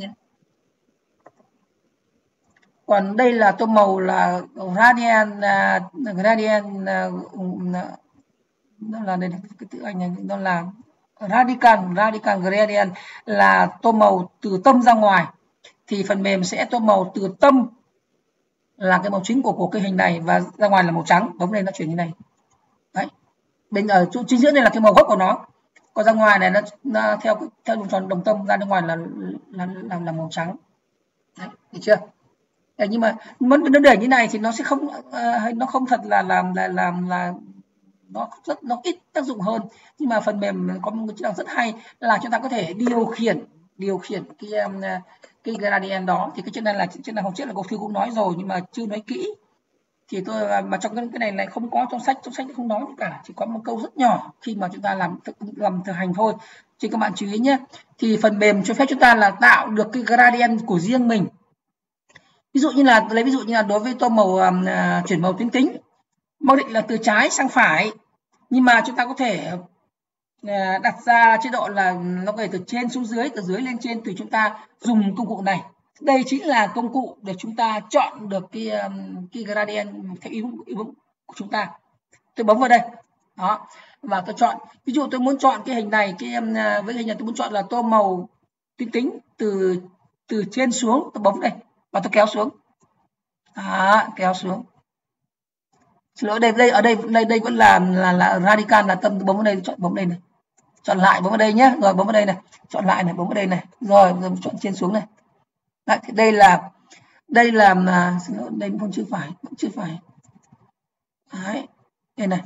Còn đây là tô màu là gradient, uh, gradient uh, nó là đây, cái tự anh này nó là radical, radical gradient là tô màu từ tâm ra ngoài. Thì phần mềm sẽ tô màu từ tâm là cái màu chính của của cái hình này và ra ngoài là màu trắng, bấm lên nó chuyển như này. Đấy, bên ở chỗ chính giữa đây là cái màu gốc của nó, còn ra ngoài này nó, nó theo theo đường tròn đồng tâm ra bên ngoài là là là, là màu trắng. Đấy, được chưa? Đấy, nhưng mà nó để như này thì nó sẽ không uh, nó không thật là làm là làm là nó rất nó ít tác dụng hơn. Nhưng mà phần mềm có một chức năng rất hay là chúng ta có thể điều khiển điều khiển cái um, cái gradient đó. Thì cái chức năng là chức năng hôm trước là cô Thư cũng nói rồi nhưng mà chưa nói kỹ. Thì tôi mà trong cái này này không có trong sách, trong sách không nói cả, chỉ có một câu rất nhỏ khi mà chúng ta làm làm thực hành thôi. Thì các bạn chú ý nhé. Thì phần mềm cho phép chúng ta là tạo được cái gradient của riêng mình. Ví dụ như là lấy ví dụ như là đối với tô màu uh, chuyển màu tuyến tính, mặc định là từ trái sang phải, nhưng mà chúng ta có thể uh, đặt ra chế độ là nó có thể từ trên xuống dưới, từ dưới lên trên, tùy chúng ta dùng công cụ này. Đây chính là công cụ để chúng ta chọn được cái um, cái gradient theo ý, ý muốn của chúng ta. Tôi bấm vào đây, đó, và tôi chọn. Ví dụ tôi muốn chọn cái hình này, cái um, với hình này tôi muốn chọn là tô màu tuyến tính từ từ trên xuống, tôi bấm đây và tôi kéo xuống. Đó, kéo xuống. Xin lỗi, đây đây ở đây đây đây vẫn là là, là radical, là tâm, bấm vào đây, chọn bấm đây này, chọn lại, bấm vào đây nhé, rồi bấm vào đây này, chọn lại này, bấm vào đây này, rồi, rồi chọn trên xuống này. Đấy, thì đây là đây là mà xin lỗi, đây vẫn chưa phải, vẫn chưa phải. Đấy, đây này.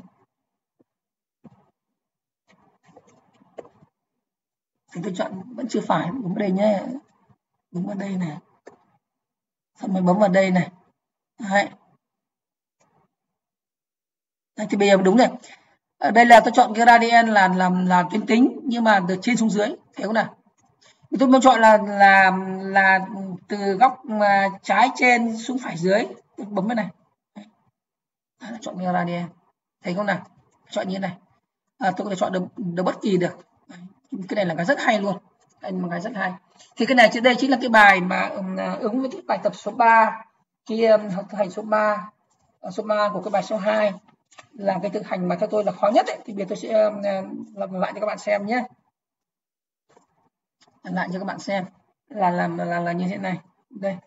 Thì tôi chọn vẫn chưa phải, bấm vào đây nhé, bấm vào đây này, xong rồi bấm vào đây này. Đấy. Đấy, thì bây giờ đúng này. Ở đây là tôi chọn cái gradient là làm là tuyến tính nhưng mà từ trên xuống dưới, thấy không nào? Tôi muốn chọn là là là từ góc mà trái trên xuống phải dưới, tôi bấm cái này. Đấy, chọn cái gradient, thấy không nào? Chọn như thế này. À, tôi có thể chọn được, được bất kỳ được. Đấy, cái này là cái rất hay luôn, cái một cái rất hay. Thì cái này trên đây chính là cái bài mà um, ứng với cái bài tập số ba, cái um, thực hành số ba, số ba của cái bài số hai là cái thực hành mà cho tôi là khó nhất ấy. Thì bây giờ tôi sẽ um, làm lại cho các bạn xem nhé, làm lại cho các bạn xem là làm là, là, là như thế này. Đây,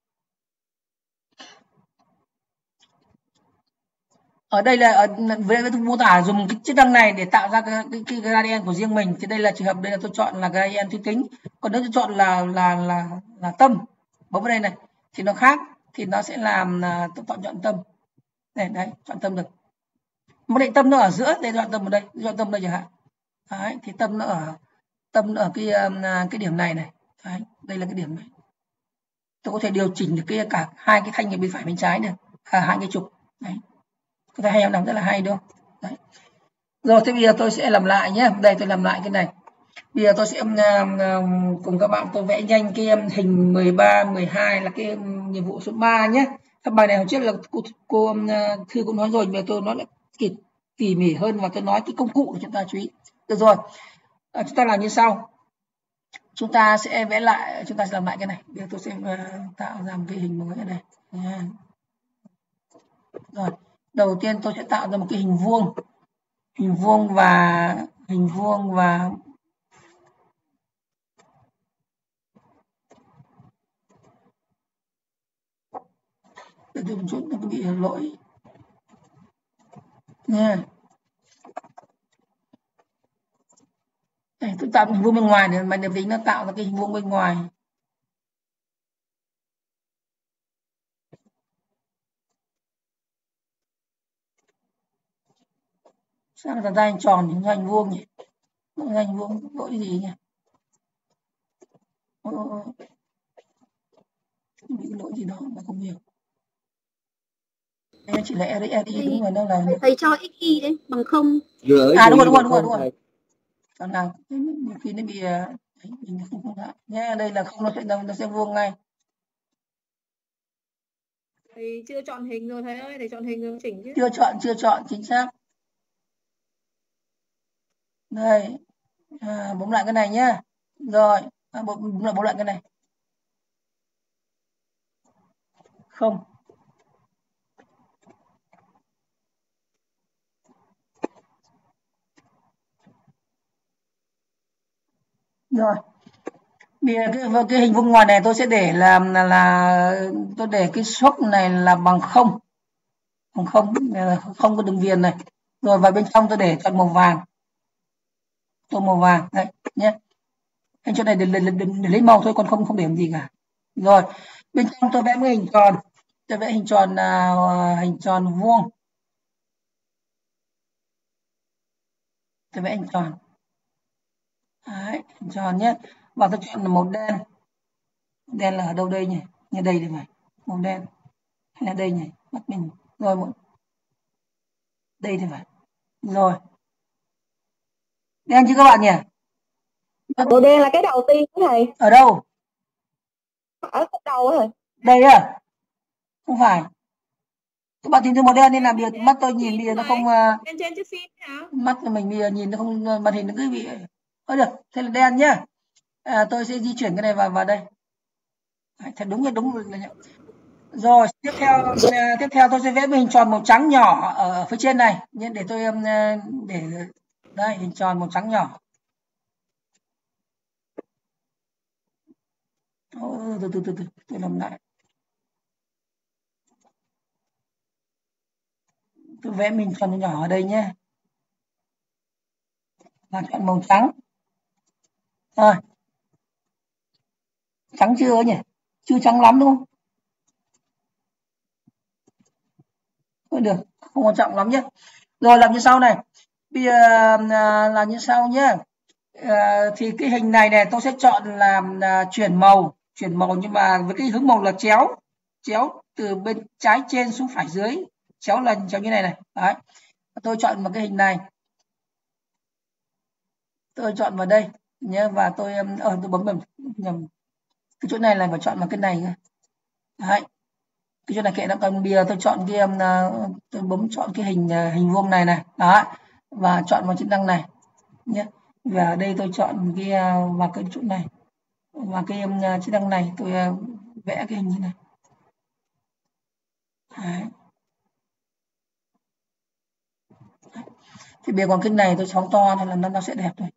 ở đây là ở với mô tả dùng cái chức năng này để tạo ra cái, cái, cái gradient của riêng mình. Thì đây là trường hợp đây là tôi chọn là gradient tuyến tính, còn nếu tôi chọn là là là là tâm, bấm vào đây này thì nó khác, thì nó sẽ làm là tôi chọn chọn tâm này, đấy, chọn tâm được. Một định tâm nó ở giữa, đây chọn tâm ở đây, chọn tâm đây chẳng hạn. Đấy, thì tâm nó ở tâm nó ở cái cái điểm này này. Đấy, đây là cái điểm này. Tôi có thể điều chỉnh được cái cả hai cái thanh ở bên phải bên trái được, à, hai cái trục. Đấy, có thể hay em làm rất là hay đúng không? Đấy. Rồi, thế bây giờ tôi sẽ làm lại nhé. Đây tôi làm lại cái này. Bây giờ tôi sẽ uh, uh, cùng các bạn tôi vẽ nhanh cái um, hình mười ba, mười hai là cái um, nhiệm vụ số ba nhé. Các bài này hồi trước là cô, cô um, Thư cũng nói rồi, bây giờ tôi nói lại tỉ, tỉ mỉ hơn và tôi nói cái công cụ để chúng ta chú ý. Được rồi, à, chúng ta làm như sau. chúng ta sẽ vẽ lại, chúng ta sẽ làm lại cái này. Bây giờ tôi sẽ uh, tạo ra một cái hình mới ở đây nha. Rồi đầu tiên tôi sẽ tạo ra một cái hình vuông, hình vuông và hình vuông và để tôi một chút nó bị lỗi nha. Đây, tôi tạo hình vuông bên ngoài để máy tính nó tạo ra cái hình vuông bên ngoài. Sao là ra hình tròn thì ra hình vuông nhỉ? Ra hình vuông lỗi gì nhỉ? Ôi, ôi, ôi. Bị lỗi gì đó mà không hiểu. Đây chỉ là eri thầy, đúng rồi, đâu là thầy, thầy cho xy đấy bằng không. À đúng rồi đúng rồi đúng rồi đúng rồi. Còn nào nhiều khi nó bị đấy, mình không không lại nhé. Đây là không, nó sẽ nó sẽ vuông ngay. Thầy chưa chọn hình rồi thầy ơi, thầy chọn hình rồi chỉnh chứ. Chưa chọn, chưa chọn chính xác. Đây, à, bấm lại cái này nhá. Rồi, à, bấm lại bấm lại cái này. Không. Rồi. Bây giờ cái, cái hình vuông ngoài này tôi sẽ để là là, là tôi để cái xốc này là bằng không, bằng không, không có đường viền này. Rồi vào bên trong tôi để chọn màu vàng, tô màu vàng đấy nhé. Anh chỗ này để, để, để, để lấy màu thôi, còn không không để làm gì cả. Rồi bên trong tôi vẽ một hình tròn, tôi vẽ hình tròn uh, hình tròn vuông, tôi vẽ hình tròn đấy, hình tròn nhé. Và tôi chọn là màu đen. Đen là ở đâu đây nhỉ? Như đây thì phải màu đen, hay là đây nhỉ? Mắt mình rồi một đây thì phải. Rồi đen chứ các bạn nhỉ? Màu đen là cái đầu tiên của thầy. Ở đâu? Ở cái đầu á thầy. Đây à? Không phải. Các bạn tìm thấy màu đen nên là bây giờ mắt tôi nhìn bây giờ nó không uh, trên trên chiếc phim hả? Mắt của mình bây giờ nhìn nó không, màn hình nó cứ bị ơ được, thế là đen nhá. À, tôi sẽ di chuyển cái này vào vào đây. À, thật đúng là đúng là nhận. Rồi tiếp theo tiếp theo tôi sẽ vẽ một hình tròn màu trắng nhỏ ở phía trên này nhé, để tôi để đây hình tròn màu trắng nhỏ. Ô, từ từ từ từ tôi làm lại. Tôi vẽ mình tròn nhỏ ở đây nhé, và chọn màu trắng. Rồi trắng chưa nhỉ? Chưa trắng lắm đúng không? Thôi được, không quan trọng lắm nhé. Rồi làm như sau này. Bây giờ làm như sau nhé. À, thì cái hình này này tôi sẽ chọn làm là chuyển màu, chuyển màu nhưng mà với cái hướng màu là chéo, chéo từ bên trái trên xuống phải dưới, chéo lần chéo như này này. Đấy. Tôi chọn một cái hình này. Tôi chọn vào đây nhé, và tôi ở ờ, tôi bấm nhầm, nhầm. Cái chỗ này là phải chọn vào cái này. Đấy. Cái chỗ này kệ nó, còn bây giờ tôi chọn cái tôi bấm chọn cái hình hình vuông này này. Đó. Và chọn vào chức năng này nhé. Và ở đây tôi chọn cái vào cái chỗ này, và cái chức năng này tôi vẽ cái hình như này. Đấy. Thì bây giờ còn cái này tôi phóng to nên là nó, nó sẽ đẹp thôi.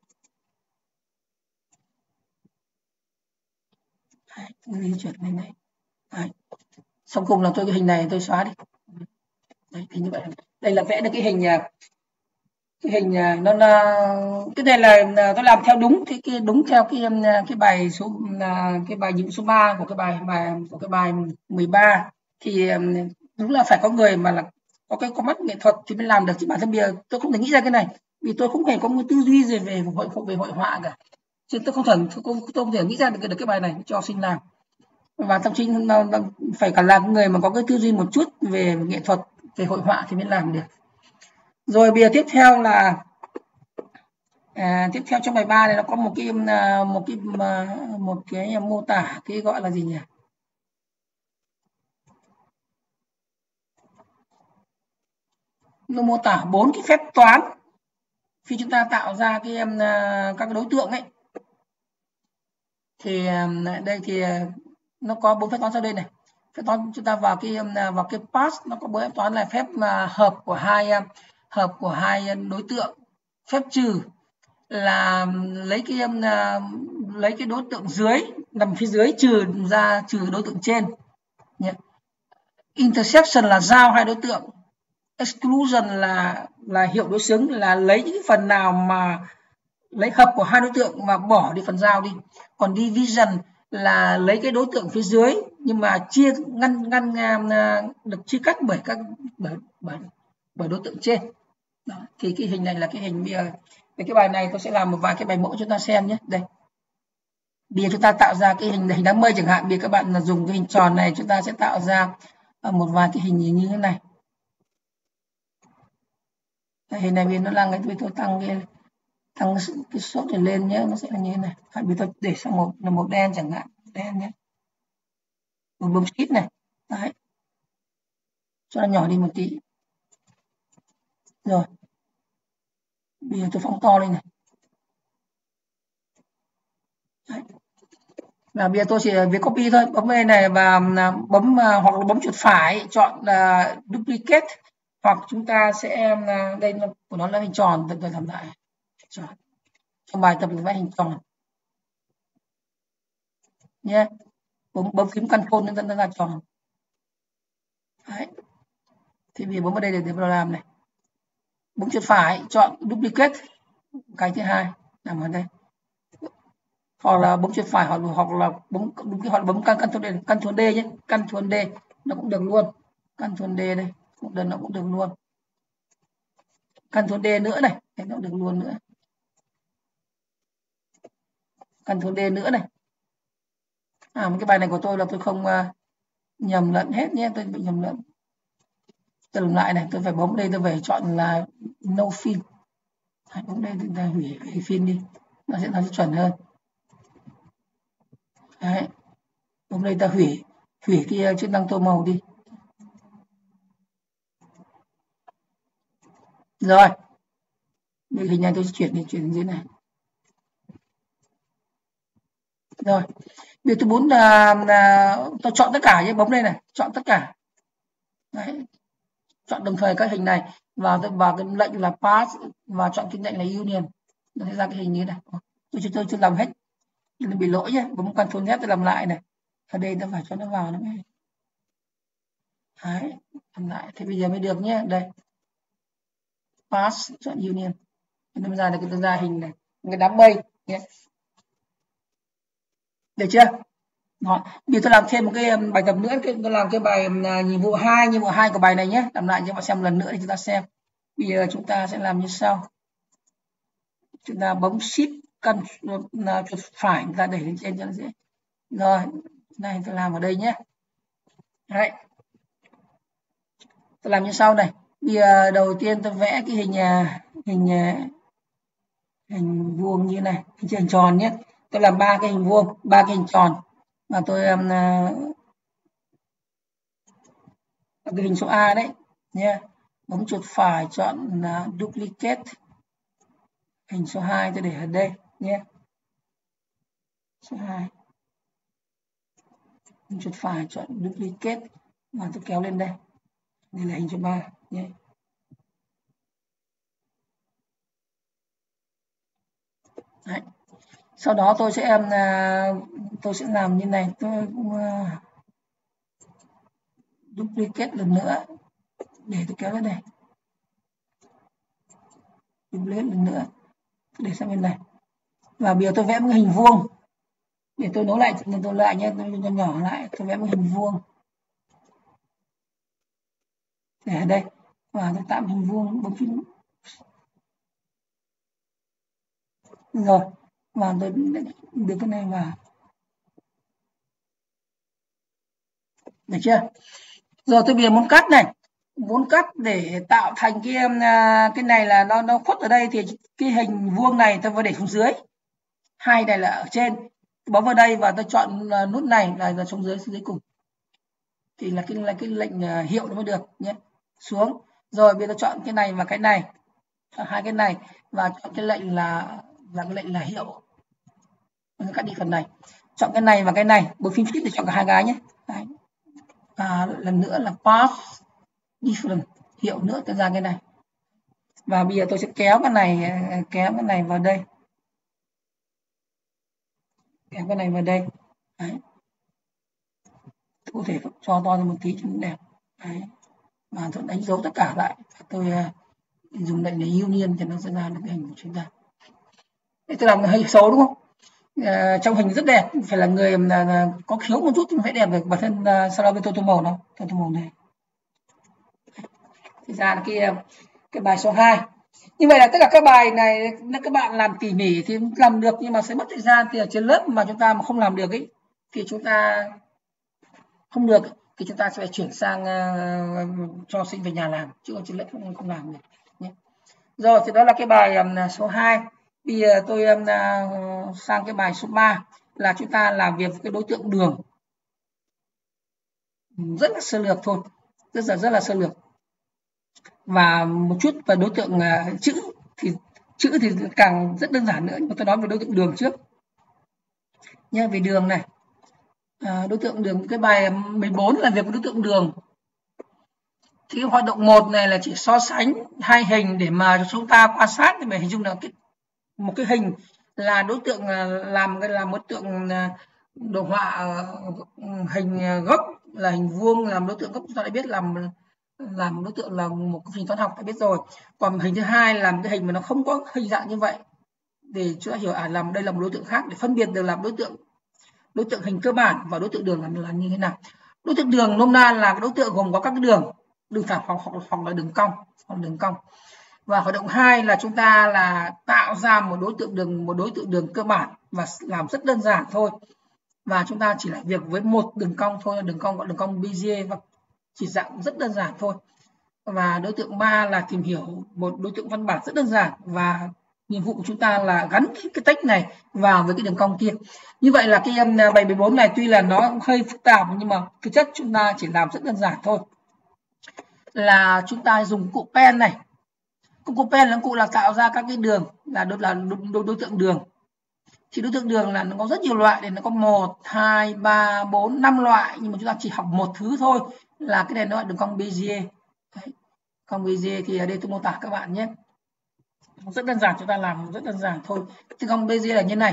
Đấy, tôi di chuyển lên đây. Đấy. Xong cùng là tôi cái hình này tôi xóa đi. Đấy, thì như vậy đây là vẽ được cái hình cái hình nó là cái này là tôi làm theo đúng cái, cái đúng theo cái cái bài số cái bài nhiệm số ba của cái bài bài của cái bài mười ba. Thì đúng là phải có người mà là có cái con mắt nghệ thuật thì mới làm được, chứ bản thân bây giờ tôi không thể nghĩ ra cái này vì tôi không hề có một tư duy gì về hội về hội họa cả, chứ tôi không thể tôi không, tôi không thể nghĩ ra được, được cái bài này cho sinh làm. Và thậm chí phải cả là người mà có cái tư duy một chút về nghệ thuật, về hội họa thì mới làm được. Rồi bây giờ tiếp theo là à, tiếp theo trong bài ba này nó có một cái một cái một cái mô tả, cái gọi là gì nhỉ? Nó mô tả bốn cái phép toán khi chúng ta tạo ra cái các cái đối tượng ấy. Thì đây thì nó có bốn phép toán sau đây này. Phép toán chúng ta vào cái vào cái pass, nó có bốn phép toán là phép mà hợp của hai hợp của hai đối tượng, phép trừ là lấy cái lấy cái đối tượng dưới nằm phía dưới trừ ra trừ đối tượng trên nhé. Intersection là giao hai đối tượng, exclusion là là hiệu đối xứng, là lấy những phần nào mà lấy hợp của hai đối tượng mà bỏ đi phần giao đi. Còn division là lấy cái đối tượng phía dưới nhưng mà chia ngăn ngăn được chia cắt bởi các bởi bởi, bởi đối tượng trên. Đó. Thì cái hình này là cái hình bây giờ về cái bài này tôi sẽ làm một vài cái bài mẫu cho chúng ta xem nhé. Đây. Bây giờ chúng ta tạo ra cái hình hình đám mây chẳng hạn, bây giờ các bạn là dùng cái hình tròn này, chúng ta sẽ tạo ra một vài cái hình như thế này. Đây, hình này bây giờ nó đang cái tôi tăng cái tăng cái số này lên nhé, nó sẽ là như thế này. Hãy bây tôi để sang một là màu đen chẳng hạn, đen nhé, một bấm shift này, đấy, cho nó nhỏ đi một tí. Rồi, bây giờ tôi phóng to lên này. Đấy. Và bây giờ tôi chỉ việc copy thôi, bấm đây này và bấm hoặc là bấm chuột phải chọn là duplicate, hoặc chúng ta sẽ đây của nó là hình tròn, tôi làm lại tròn. Trong bài tập là hình tròn nhé, yeah. bấm bấm phím Control nên nó ra tròn. Đấy. Thì bây giờ bấm vào đây để để vào làm này, bấm chuột phải chọn duplicate, cái thứ hai nằm ở đây, hoặc là bấm chuột phải hoặc hoặc là bấm đúng cái hoặc là bấm Ctrl D, Ctrl D nhé, Ctrl D nó cũng được luôn, Ctrl D đây cũng được, nó cũng được luôn, Ctrl D nữa này, nó cũng được luôn nữa, Ctrl D nữa này. À, cái bài này của tôi là tôi không uh, nhầm lẫn hết nhé, tôi bị nhầm lẫn. Tôi làm lại này, tôi phải bấm đây, tôi phải chọn là no fill. Hãy bấm đây thì ta hủy cái fill đi, nó sẽ nó sẽ chuẩn hơn. Đấy. Bấm đây ta hủy hủy cái chức năng tô màu đi. Rồi. Bây hình này tôi sẽ chuyển đi chuyển dưới này. Rồi. Bây giờ tôi muốn là, là tôi chọn tất cả nhé, bấm đây này, chọn tất cả. Đấy. Chọn đồng thời các hình này và tôi vào cái lệnh là pass và chọn cái lệnh là union, nó sẽ ra cái hình như này. Tôi chưa tôi chưa làm hết, nó bị lỗi nhé, bấm Ctrl Z tôi làm lại này. Ở đây ta phải cho nó vào nó mới. Đấy, làm lại thì bây giờ mới được nhé. Đây, pass chọn union, nó ra được cái ra hình này, cái đám mây nhé. Được chưa? Rồi, bây giờ tôi làm thêm một cái bài tập nữa, tôi làm cái bài nhiệm vụ hai, nhiệm vụ hai của bài này nhé, làm lại cho bạn xem lần nữa để chúng ta xem. Bây giờ chúng ta sẽ làm như sau. Chúng ta bấm shift căn chuột phải chúng ta để lên trên cho nó dễ. Rồi, này tôi làm ở đây nhé. Đấy. Tôi làm như sau này. Bây giờ đầu tiên tôi vẽ cái hình hình hình vuông như này, hình tròn nhé. Tôi làm ba cái hình vuông, ba cái hình tròn. Và tôi um, cái hình số A đấy nhé. Bấm chuột phải chọn uh, duplicate. Hình số hai tôi để ở đây nhé. Số hai. Bấm chuột phải chọn duplicate và tôi kéo lên đây. Đây là hình số ba nhé. Đấy. Sau đó tôi sẽ uh, tôi sẽ làm như này, tôi uh, duplicate lần nữa để tôi kéo lên đây, duplicate lần nữa để sang bên này, và bây giờ tôi vẽ một hình vuông để tôi nối lại tôi lại nhé, tôi nhỏ nhỏ lại, tôi vẽ một hình vuông để ở đây và tôi tạo hình vuông, bấm phím rồi và tôi đưa cái này vào, được chưa? Rồi tôi bây giờ muốn cắt này, muốn cắt để tạo thành cái cái này là nó nó khuất ở đây thì cái hình vuông này tôi phải để xuống dưới, hai này là ở trên, bấm vào đây và tôi chọn nút này là, là xuống dưới, xuống dưới cùng thì là cái là cái lệnh hiệu nó mới được nhé, xuống. Rồi bây giờ tôi chọn cái này và cái này, hai cái này và chọn cái lệnh là là cái lệnh là hiệu, tôi cắt đi phần này. chọn cái này và cái này, bấm phím shift để chọn cả hai cái nhé. Đấy. Và lần nữa là path different, hiệu nữa tôi ra cái này. Và bây giờ tôi sẽ kéo cái này kéo cái này vào đây, kéo cái này vào đây. Đấy. Tôi có thể cho to lên một tí cho nó đẹp. Đấy. Và tôi đánh dấu tất cả lại, tôi uh, dùng lệnh này union thì nó sẽ ra được cái hình của chúng ta. Đây, tôi làm hơi xấu đúng không? Uh, trong hình rất đẹp, phải là người uh, có khiếu một chút thì phải đẹp được bản thân. Uh, sau đó với tôi tô màu nó, tôi tô màu này. Thì ra là cái cái bài số hai. Như vậy là tất cả các bài này nếu các bạn làm tỉ mỉ thì làm được, nhưng mà sẽ mất thời gian. Thì ở trên lớp mà chúng ta mà không làm được ấy thì chúng ta không được thì chúng ta sẽ phải chuyển sang uh, cho sinh về nhà làm, chứ ở trên lớp không, không làm được nhé. Rồi thì đó là cái bài um, số hai. Bây giờ tôi um, uh, sang cái bài số ba là chúng ta làm việc với cái đối tượng đường, rất là sơ lược thôi, rất là rất là sơ lược. Và một chút về đối tượng uh, chữ thì chữ thì càng rất đơn giản nữa, nhưng mà tôi nói về đối tượng đường trước nhé. Về đường này, à, đối tượng đường, cái bài mười bốn là việc với đối tượng đường. Thì cái hoạt động một này là chỉ so sánh hai hình để mà chúng ta quan sát để mà hình dung là cái, một cái hình là đối tượng làm cái làm đối tượng đồ họa hình gốc là hình vuông, làm đối tượng gốc chúng ta đã biết, làm làm đối tượng là một cái hình toán học đã biết rồi. Còn hình thứ hai làm cái hình mà nó không có hình dạng như vậy để chúng ta hiểu à làm đây là một đối tượng khác, để phân biệt được làm đối tượng đối tượng hình cơ bản và đối tượng đường là, là như thế nào. Đối tượng đường nôm na là đối tượng gồm có các cái đường đường thẳng hoặc, hoặc, hoặc là đường cong hoặc đường cong. Và hoạt động hai là chúng ta là tạo ra một đối tượng đường một đối tượng đường cơ bản và làm rất đơn giản thôi. Và chúng ta chỉ làm việc với một đường cong thôi, đường cong gọi đường cong Bezier và chỉ dạng rất đơn giản thôi. Và đối tượng ba là tìm hiểu một đối tượng văn bản rất đơn giản, và nhiệm vụ của chúng ta là gắn cái text này vào với cái đường cong kia. Như vậy là cái bài mười bốn này tuy là nó hơi phức tạp nhưng mà thực chất chúng ta chỉ làm rất đơn giản thôi. Là chúng ta dùng cụ pen này. Cụ pen là cụ là tạo ra các cái đường, là đối, là đối, đối tượng đường. Thì đối tượng đường là nó có rất nhiều loại, để nó có một, hai, ba, bốn, năm loại, nhưng mà chúng ta chỉ học một thứ thôi, là cái này nó là đường cong Bezier. Đấy. Cong Bezier thì ở đây tôi mô tả các bạn nhé. Rất đơn giản, chúng ta làm rất đơn giản thôi. Đường cong Bezier là như này,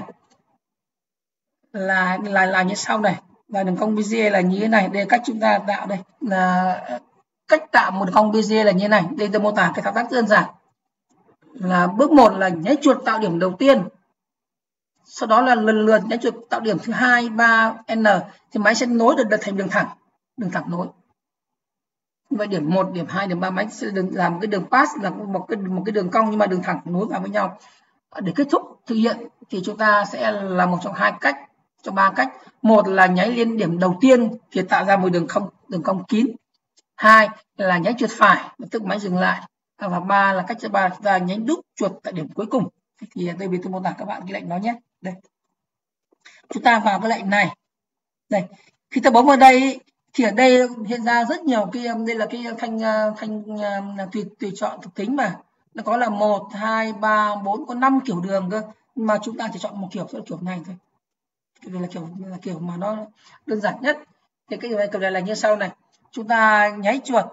là là là như sau này, và đường cong Bezier là như thế này. Đây là cách chúng ta tạo, đây là cách tạo một đường cong Bezier là như thế này. Đây tôi mô tả cái thao tác đơn giản. Là bước một là nháy chuột tạo điểm đầu tiên, sau đó là lần lượt nháy chuột tạo điểm thứ hai, ba, n thì máy sẽ nối được thành đường thẳng, đường thẳng nối. Vậy điểm một, điểm hai, điểm ba máy sẽ đường, làm cái đường pass là một cái một cái đường cong nhưng mà đường thẳng nối vào với nhau. Để kết thúc thực hiện thì chúng ta sẽ là một trong hai cách, trong ba cách. Một là nháy lên điểm đầu tiên thì tạo ra một đường cong đường cong kín. Hai là nháy chuột phải, tức máy dừng lại. Và ba là cách thứ ba, chúng ta nháy đúp chuột tại điểm cuối cùng. Thì đây tôi mô tả các bạn cái lệnh đó nhé. Đây, chúng ta vào cái lệnh này. Đây, khi ta bấm vào đây thì ở đây hiện ra rất nhiều cái, đây là cái thanh thanh tùy tùy chọn thuộc tính mà nó có là một, hai, ba, bốn, có năm kiểu đường cơ, nhưng mà chúng ta chỉ chọn một kiểu, là kiểu này thôi. Cái này là kiểu là kiểu mà nó đơn giản nhất. Thì cái này, kiểu này là như sau này, chúng ta nháy chuột.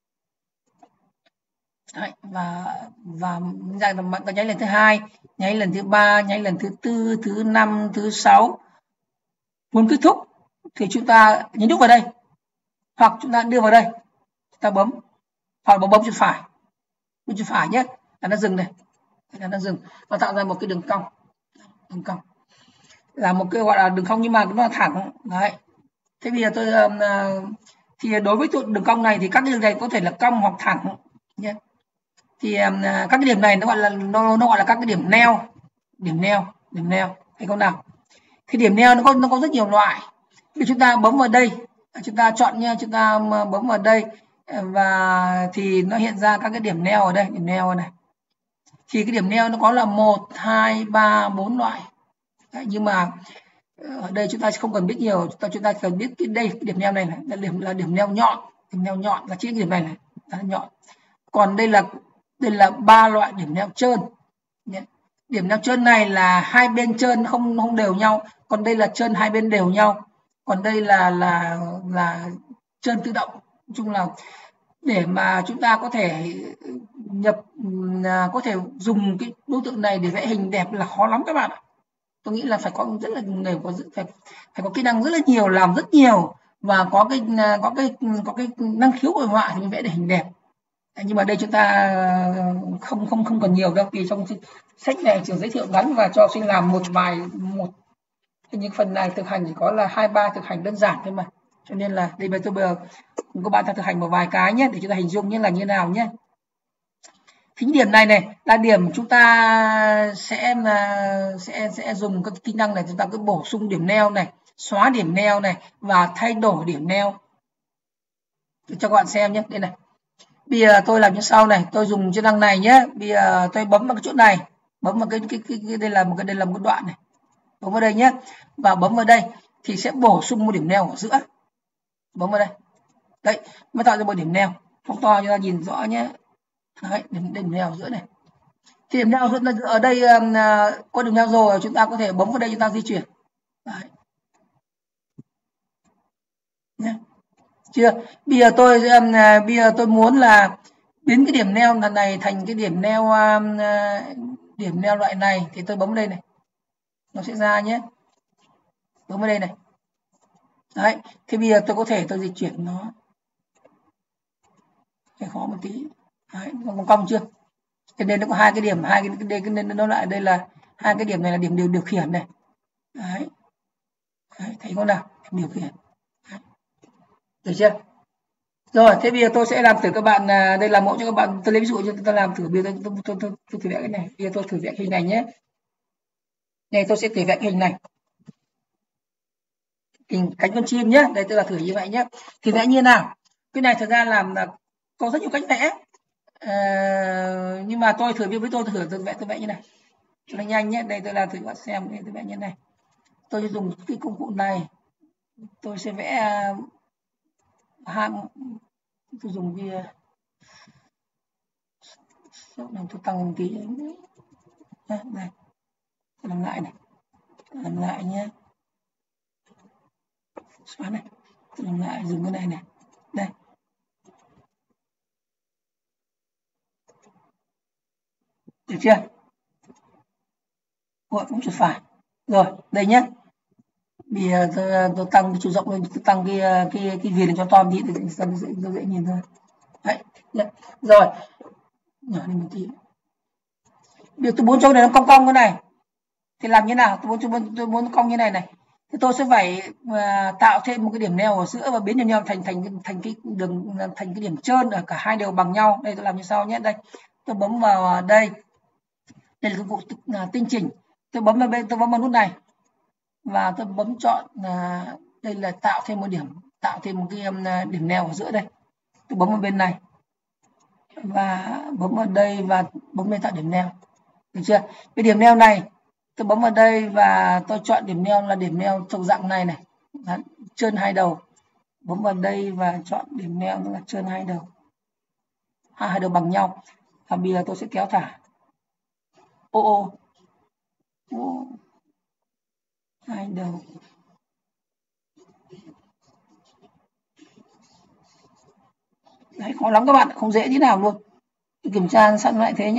Đấy, và và dạng là bạn ta nháy lần thứ hai, nháy lần thứ ba, nháy lần thứ tư, thứ năm, thứ sáu. Muốn kết thúc thì chúng ta nhấn đúc vào đây, hoặc chúng ta đưa vào đây, chúng ta bấm, hoặc bấm bấm chuột phải, bấm chuột phải nhé, là nó dừng này, là nó dừng và tạo ra một cái đường cong, đường cong là một cái gọi là đường cong nhưng mà nó là thẳng. Đấy. Thế bây giờ tôi thì đối với đường cong này thì các cái đường này có thể là cong hoặc thẳng nhé. Thì um, các cái điểm này nó gọi là nó, nó gọi là các cái điểm neo, điểm neo, điểm neo, thấy không nào? Thì điểm neo nó có nó có rất nhiều loại. Thì chúng ta bấm vào đây, chúng ta chọn nha, chúng ta bấm vào đây và thì nó hiện ra các cái điểm neo ở đây, điểm neo này. Thì cái điểm neo nó có là một, hai, ba, bốn loại. Đấy, nhưng mà ở đây chúng ta không cần biết nhiều, chúng ta chúng ta cần biết cái đây cái điểm neo này, này là điểm là điểm neo nhọn, điểm neo nhọn là chỉ cái điểm này này là nhọn. Còn đây là đây là ba loại điểm neo trơn nhé. Điểm neo trơn này là hai bên trơn không không đều nhau, còn đây là trơn hai bên đều nhau, còn đây là là là trơn tự động. Nói chung là để mà chúng ta có thể nhập à, có thể dùng cái đối tượng này để vẽ hình đẹp là khó lắm các bạn ạ. Tôi nghĩ là phải có rất là người có phải phải có kỹ năng rất là nhiều, làm rất nhiều và có cái có cái có cái năng khiếu hội họa thì mới vẽ được hình đẹp. Nhưng mà đây chúng ta không không không cần nhiều đâu, vì trong sách này chỉ giới thiệu ngắn và cho học sinh làm một vài một những phần này thực hành chỉ có là hai ba thực hành đơn giản thôi mà, cho nên là đây bây giờ tôi bây giờ các bạn ta thực hành một vài cái nhé để chúng ta hình dung như là như nào nhé. Thì điểm này này là điểm chúng ta sẽ sẽ sẽ dùng các kỹ năng này, chúng ta cứ bổ sung điểm neo này, xóa điểm neo này và thay đổi điểm neo để cho các bạn xem nhé. Đây này, bây giờ tôi làm như sau này, tôi dùng chức năng này nhé. Bây giờ tôi bấm vào cái chỗ này, bấm vào cái cái, cái, cái đây là một cái đây là một cái đoạn này, bấm vào đây nhé và bấm vào đây thì sẽ bổ sung một điểm neo ở giữa, bấm vào đây đấy mới tạo ra một điểm neo phóng to cho ta nhìn rõ nhé. Đấy, điểm, điểm neo giữa này thì điểm neo giữa ở đây um, có điểm neo rồi, chúng ta có thể bấm vào đây chúng ta di chuyển. Đấy. Nhé. Chưa, bây giờ tôi um, bây giờ tôi muốn là biến cái điểm neo lần này thành cái điểm neo um, điểm neo loại này thì tôi bấm vào đây này, nó sẽ ra nhé, bấm vào đây này. Đấy, thì bây giờ tôi có thể tôi di chuyển nó, phải khó một tí. Đấy, nó cong chưa? Cho nên nó có hai cái điểm, hai cái đây cái nên nó lại đây là hai cái điểm này là điểm điều điều khiển này. Đấy. Đấy, thấy không nào? Điểm điều khiển. Đấy. Được chưa? Rồi, thế bây giờ tôi sẽ làm thử các bạn, đây là mẫu cho các bạn, tôi lấy ví dụ cho tôi làm thử, bây giờ tôi, tôi, tôi, tôi, tôi thử vẽ cái này, bây giờ tôi thử vẽ hình này nhé. Này tôi sẽ thử vẽ hình này. Hình cánh con chim nhé, đây tôi là thử như vậy nhé. Thì vẽ như nào? Cái này thực ra làm là có rất nhiều cách vẽ. À, nhưng mà tôi thử với tôi thử tôi vẽ tôi vẽ như này cho nó nhanh nhé. Đây tôi làm thử các bạn xem, đây tôi vẽ như này. Tôi sẽ dùng cái công cụ này, tôi sẽ vẽ hai, tôi dùng cái số này tôi tăng một tí đây, đây. Tôi làm lại này, làm lại nhé, xóa này, tôi làm lại dùng cái này này, đây. Được chưa? Gọi cũng chuột phải. Rồi, đây nhé. Bây giờ tôi, tôi tăng cái chiều rộng lên, tôi tăng cái cái cái viền cho to tí để dễ, dễ, dễ nhìn thôi. Đấy, nhé. Rồi. Nhỏ đi một tí. Bây giờ tôi muốn cho này nó cong cong cái này. Thì làm như nào? Tôi muốn tôi muốn, tôi muốn cong như này này. Thì tôi sẽ phải uh, tạo thêm một cái điểm neo ở giữa và biến điểm neo thành thành thành cái đường thành cái điểm trơn ở cả hai đều bằng nhau. Đây tôi làm như sau nhé. Đây. Tôi bấm vào đây. Đây là công cụ uh, tinh chỉnh. Tôi bấm vào bên tôi bấm vào nút này và tôi bấm chọn uh, đây là tạo thêm một điểm, tạo thêm một cái um, điểm neo ở giữa đây. Tôi bấm vào bên này và bấm vào đây và bấm lên tạo điểm neo. Được chưa? Cái điểm neo này tôi bấm vào đây và tôi chọn điểm neo là điểm neo thuộc dạng này này, trơn hai đầu. Bấm vào đây và chọn điểm neo là trơn hai đầu, à, hai đầu bằng nhau. Và bây giờ tôi sẽ kéo thả. Ô ô, ô. Hai đầu. Đấy, khó lắm các bạn, không dễ tí nào luôn. Kiểm tra sẵn lại thế nhỉ.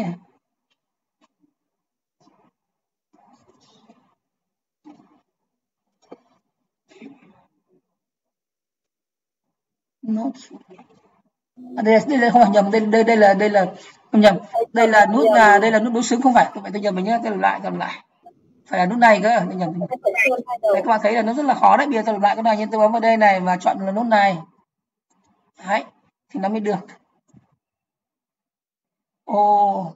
Nốt. À, đây, đây là không phải nhầm, đây đây đây là đây là không nhầm. Đây là nút là đây là nút đối xứng không phải, vậy tôi nhầm mình nhé, tôi làm lại, tôi làm lại. Phải là nút này cơ, tôi nhầm. Đấy, các bạn thấy là nó rất là khó đấy. Bây giờ tôi làm lại cái này, nhưng tôi bấm vào đây này và chọn là nút này. Đấy, thì nó mới được. Ồ.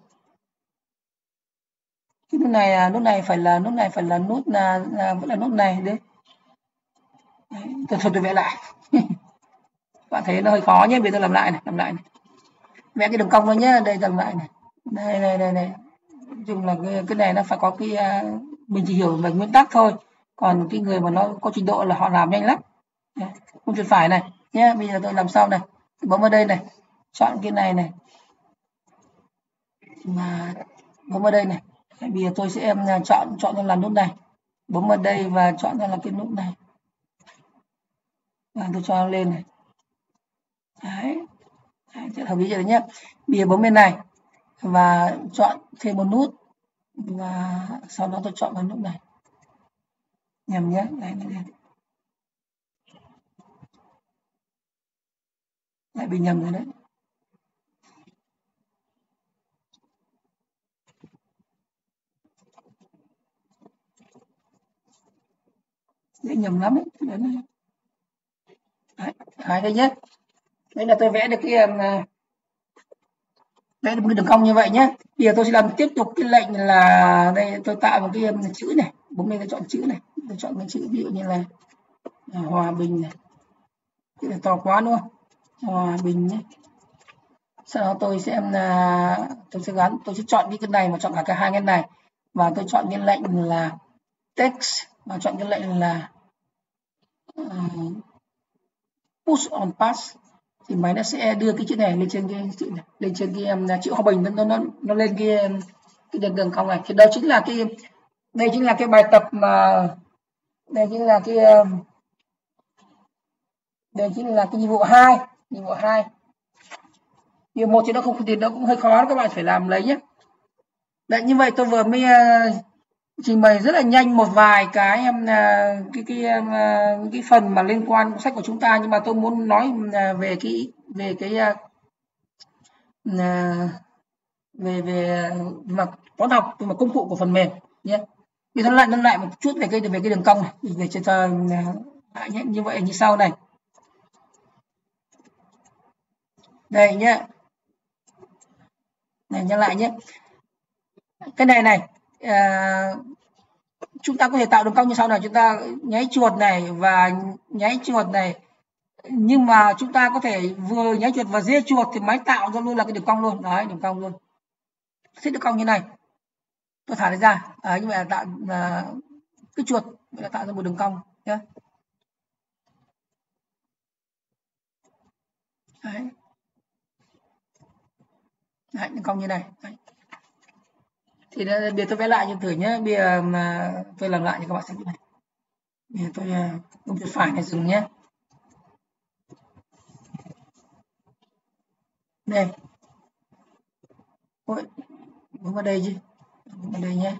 Cái nút này nút này phải là nút này phải là nút là, là vẫn là nút này đấy. Đấy, tôi thôi tôi vẽ lại. Bạn thấy nó hơi khó nhé, bây giờ tôi làm lại này, làm lại này. Vẽ cái đường cong thôi nhé, đây làm lại này. Đây đây đây này. Nói chung là cái, cái này nó phải có cái uh, mình chỉ hiểu về nguyên tắc thôi. Còn cái người mà nó có trình độ là họ làm nhanh lắm. Không chuột phải này nhé. Bây giờ tôi làm sau này, tôi bấm vào đây này, chọn cái này này, mà bấm vào đây này, Bây giờ tôi sẽ em chọn chọn ra là nút này, bấm vào đây và chọn ra là cái nút này, và tôi cho nó lên này. Đấy, đấy hợp lý rồi đấy nhé. Bây giờ bấm bên này và chọn thêm một nút, và sau đó tôi chọn vào nút này, nhầm nhé. Đây, đây, đây. Lại bị nhầm rồi đấy. Dễ nhầm lắm đấy. Đấy, đấy. Đấy, đây nhé. Đây là tôi vẽ được cái vẽ được một cái đường cong như vậy nhé. Bây giờ tôi sẽ làm tiếp tục cái lệnh là đây, tôi tạo một cái chữ này, bấm lên tôi chọn chữ này, tôi chọn cái chữ ví dụ như là Hòa Bình này, cái này to quá đúng không? Hòa Bình nhé. Sau đó tôi sẽ là tôi sẽ gắn, tôi sẽ chọn cái này và chọn cả cả hai cái này, và tôi chọn cái lệnh là text và chọn cái lệnh là uh, push on pass, thì máy nó sẽ đưa cái chữ này lên trên cái chữ này, lên trên cái um, chữ Hòa Bình, nó nó nó lên cái cái đường đường cong này. Thì đây chính là cái đây chính là cái bài tập mà đây chính là cái đây chính là cái nhiệm vụ hai, nhiệm vụ hai. Nhiệm một thì nó không thì nó cũng hơi khó, các bạn phải làm lấy nhé. Đấy, như vậy tôi vừa mới uh, trình bày rất là nhanh một vài cái um, cái cái um, cái phần mà liên quan sách của chúng ta, nhưng mà tôi muốn nói uh, về cái về cái uh, về về mặt toán học, về mặt công cụ của phần mềm nhé. Bây giờ lại nói lại một chút về cái về cái đường cong này, về trên lại nhé, như vậy như sau này. Đây nhé. Này nhắc lại nhé. Cái này này à, chúng ta có thể tạo đường cong như sau này, chúng ta nháy chuột này và nháy chuột này, nhưng mà chúng ta có thể vừa nháy chuột và dê chuột thì máy tạo ra luôn là cái đường cong luôn. Đấy, đường cong luôn. Thích đường cong như này, tôi thả nó ra. Đấy, như vậy là tạo là cái chuột là tạo ra một đường cong nhé. Đấy. Đấy, đường cong như này. Đấy. Thì bây giờ tôi vẽ lại cho thử nhé. Bây giờ mà tôi làm lại cho các bạn xem này. Bây giờ tôi bấm chuột phải này, dừng nhé. Đây. Ôi, bấm vào đây chứ. Bấm vào đây nhé.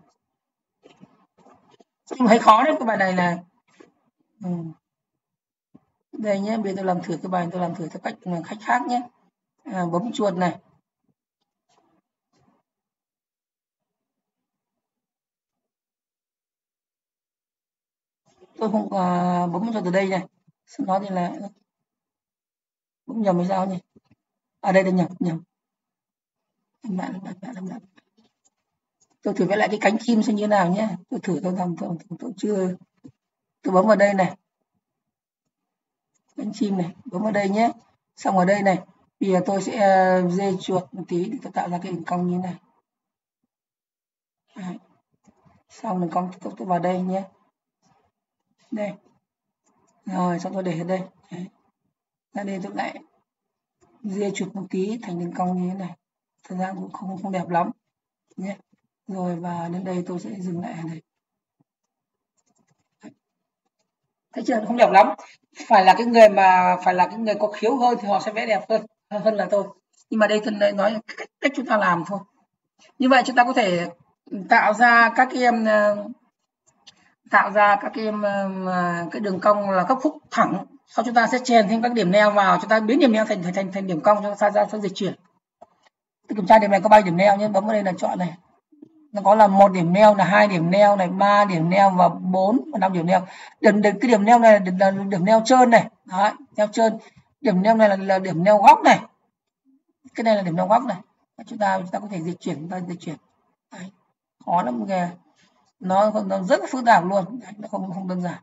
Nhưng mà hơi khó đấy, cái bài này là ừ. Đây nhé. Bây giờ tôi làm thử cái bài tôi làm thử theo cách khách khác nhé. À, bấm chuột này. Tôi không uh, bấm chuột từ đây này. Sau đó thì là bấm nhầm hay sao nhỉ? À đây là nhầm nhầm. Làm lại làm lại làm lại. Tôi thử vẽ lại cái cánh chim xem như thế nào nhé. Tôi thử tôi làm tôi, tôi, tôi chưa. Tôi bấm vào đây này. Cánh chim này, bấm vào đây nhé. Xong ở đây này. Bây giờ tôi sẽ uh, dê chuột một tí để tôi tạo ra cái đường cong như thế này. Đấy. Xong đường cong tôi, tôi vào đây nhé. Đây. Rồi xong tôi để ở đây. Đấy. Ra đây tôi lại dê chuột một tí thành đường cong như thế này. Thật ra cũng không không đẹp lắm nhé. Rồi và đến đây tôi sẽ dừng lại ở đây. Thấy chưa, không đẹp lắm. Phải là cái người mà phải là cái người có khiếu hơn thì họ sẽ vẽ đẹp hơn hơn là tôi. Nhưng mà đây tôi nói cách, cách chúng ta làm thôi. Như vậy chúng ta có thể tạo ra các cái tạo ra các cái cái đường cong là các khúc thẳng. Sau chúng ta sẽ chèn thêm các điểm neo vào, chúng ta biến điểm neo thành thành thành, thành điểm cong, cho ta ra sẽ dịch chuyển. Tôi kiểm tra điểm này có bao nhiêu điểm neo nhé, bấm vào đây là chọn này. Nó có là một điểm neo, là hai điểm neo này, ba điểm neo và bốn và năm điểm neo. Điểm, điểm cái điểm neo này là điểm neo trơn này, đó, neo trơn. Điểm neo này là, là điểm neo góc này. Cái này là điểm neo góc này. Chúng ta chúng ta có thể dịch chuyển, chúng ta dịch chuyển. Đấy. Khó lắm kìa. Nó nó rất là phức tạp luôn. Đấy, nó không không đơn giản.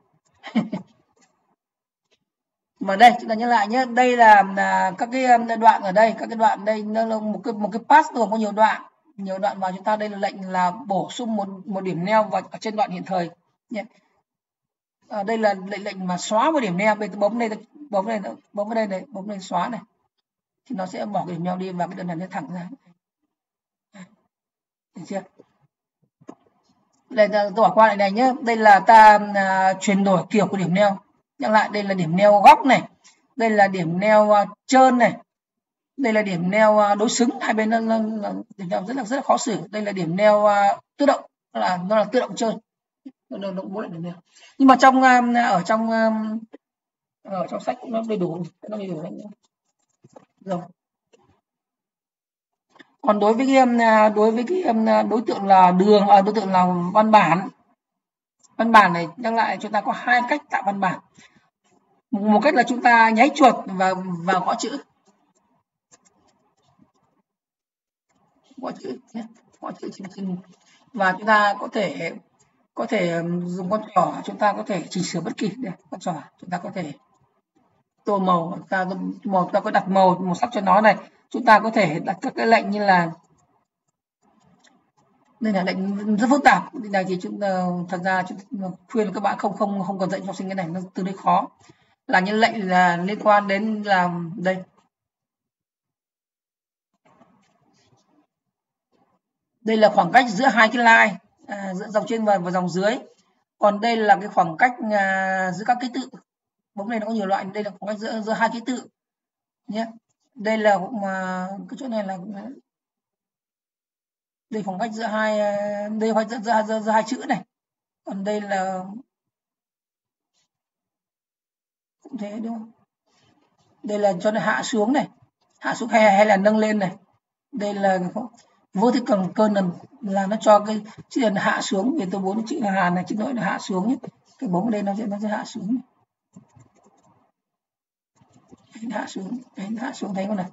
Mà đây chúng ta nhớ lại nhé, đây là, là các cái đoạn ở đây, các cái đoạn đây nó là một cái một cái pass gồm có nhiều đoạn. Nhiều đoạn vào chúng ta đây là lệnh là bổ sung một một điểm neo vào ở trên đoạn hiện thời nhé. À, đây là lệnh lệnh mà xóa một điểm neo. Bây giờ bấm đây, bấm đây, bấm vào đây này, bấm đây xóa này, thì nó sẽ bỏ cái điểm neo đi và cái đoạn này nó thẳng ra. Được chưa? Đây là tôi bỏ qua lại này nhé. Đây là ta à, chuyển đổi kiểu của điểm neo. Nhắc lại, đây là điểm neo góc này, đây là điểm neo uh, trơn này, đây là điểm neo uh, đối xứng, hai bên nó, nó, nó điểm neo rất là rất là khó xử. Đây là điểm neo uh, tự động, là nó là tự động trơn, nó động bốn điểm neo. Nhưng mà trong uh, ở trong uh, ở trong sách cũng nó đầy đủ, nó đầy đủ đấy. Rồi. Còn đối với cái đối với cái đối tượng là đường, ở đối tượng là văn bản, văn bản này nhắc lại chúng ta có hai cách tạo văn bản. Một cách là chúng ta nháy chuột và và gõ chữ, gõ chữ nhé, gõ chữ và chúng ta có thể có thể dùng con trỏ, chúng ta có thể chỉnh sửa bất kỳ. Đây, con trỏ chúng ta có thể tô màu, ta màu ta có đặt màu màu sắc cho nó này. Chúng ta có thể đặt các cái lệnh như là, đây là lệnh rất phức tạp. Đây này thì chúng ta thật ra chúng khuyên các bạn không không không cần dạy cho học sinh cái này, nó tương đối khó. Là những lệnh là liên quan đến là đây. Đây là khoảng cách giữa hai cái line, à, giữa dòng trên và, và dòng dưới. Còn đây là cái khoảng cách à, giữa các ký tự. Bóng này nó có nhiều loại, đây là khoảng cách giữa giữa hai ký tự nhé. Đây là mà cái chỗ này là đây khoảng cách giữa hai, đây khoảng cách giữa, giữa, giữa, giữa hai chữ này. Còn đây là cũng thế đúng không? Đây là cho nó hạ xuống này, hạ xuống hay, hay là nâng lên này. Đây là vertical kernel, là nó cho cái chữ là hạ xuống. Vì tôi muốn chữ là này, chữ nội là hạ xuống nhé. Cái bóng ở đây nó sẽ nó sẽ hạ xuống. Đấy, hạ xuống, đấy, hạ xuống thấy không này?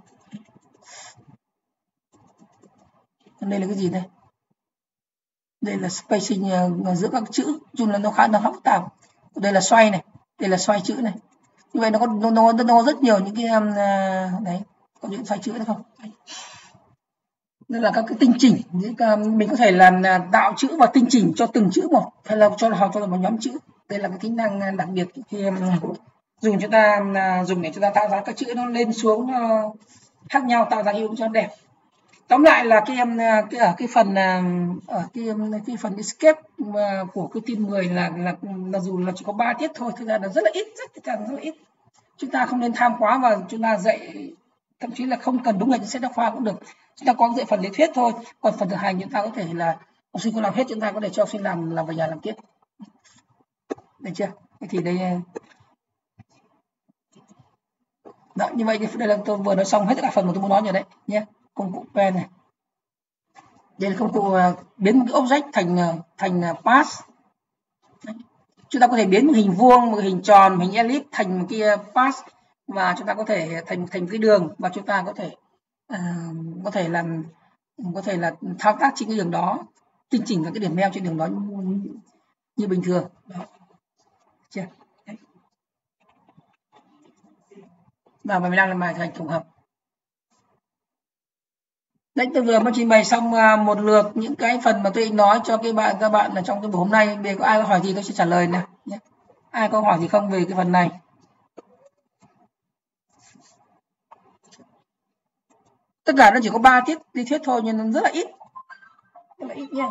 Còn đây là cái gì đây? Đây là spacing uh, giữa các chữ, chung là nó khá nó phức tạp. Đây là xoay này, đây là xoay chữ này. Như vậy nó có nó, nó, nó có rất nhiều những cái um, uh, đấy, có những xoay chữ đấy không? Đấy. Đây là các cái tinh chỉnh, mình có thể làm tạo chữ và tinh chỉnh cho từng chữ một, hay là cho học cho một nhóm chữ. Đây là cái tính năng đặc biệt khi dùng chúng ta dùng để chúng ta tạo ra các chữ nó lên xuống nó khác nhau, tạo ra hiệu cho đẹp. Tóm lại là cái cái ở cái phần ở cái cái phần escape của cái tin mười là là là dù là chỉ có ba tiết thôi, thực ra là rất là ít, rất là rất là ít. Chúng ta không nên tham quá và chúng ta dạy thậm chí là không cần đúng là sách giáo khoa cũng được. Chúng ta có dạy phần lý thuyết thôi, còn phần thực hành chúng ta có thể là học sinh không làm hết, chúng ta có thể cho học sinh làm làm về nhà làm tiếp. Được chưa? Thì đây đó, như vậy thì đây là tôi vừa nói xong hết tất cả phần mà tôi muốn nói rồi đấy nhé. Công cụ pen này, đây là công cụ biến một cái object thành thành pass. Đấy. Chúng ta có thể biến một hình vuông, một hình tròn, một hình ellipse thành một cái pass, và chúng ta có thể thành thành cái đường, và chúng ta có thể uh, có thể làm có thể là thao tác trên cái đường đó, tinh chỉnh các cái điểm neo trên đường đó như, như bình thường. Đó. Chưa? Đấy. Và mình đang làm bài thành tổng hợp. Đấy, tôi vừa mới trình bày xong một lượt những cái phần mà tôi định nói cho các bạn các bạn là trong cái buổi hôm nay. Bây giờ có ai có hỏi gì tôi sẽ trả lời nè. Ai có hỏi gì không về cái phần này? Tất cả nó chỉ có ba tiết lý thuyết thôi, nhưng nó rất là ít, rất là ít nha.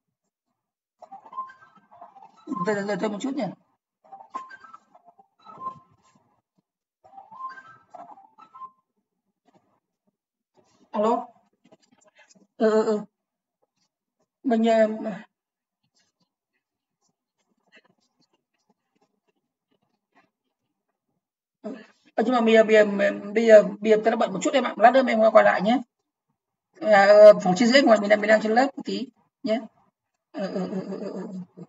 Tôi tôi tôi một chút nhỉ. Alo. Ừ ừ ừ. Mình ừ. Nhưng mà bây giờ bây giờ bây giờ bây giờ tôi đã bận một chút em ạ, lát nữa em quay lại nhé. À, phòng chín rưỡi ngoài mình đang mình đang trên lớp một tí nhé. Ừ, ừ, ừ, ừ, ừ.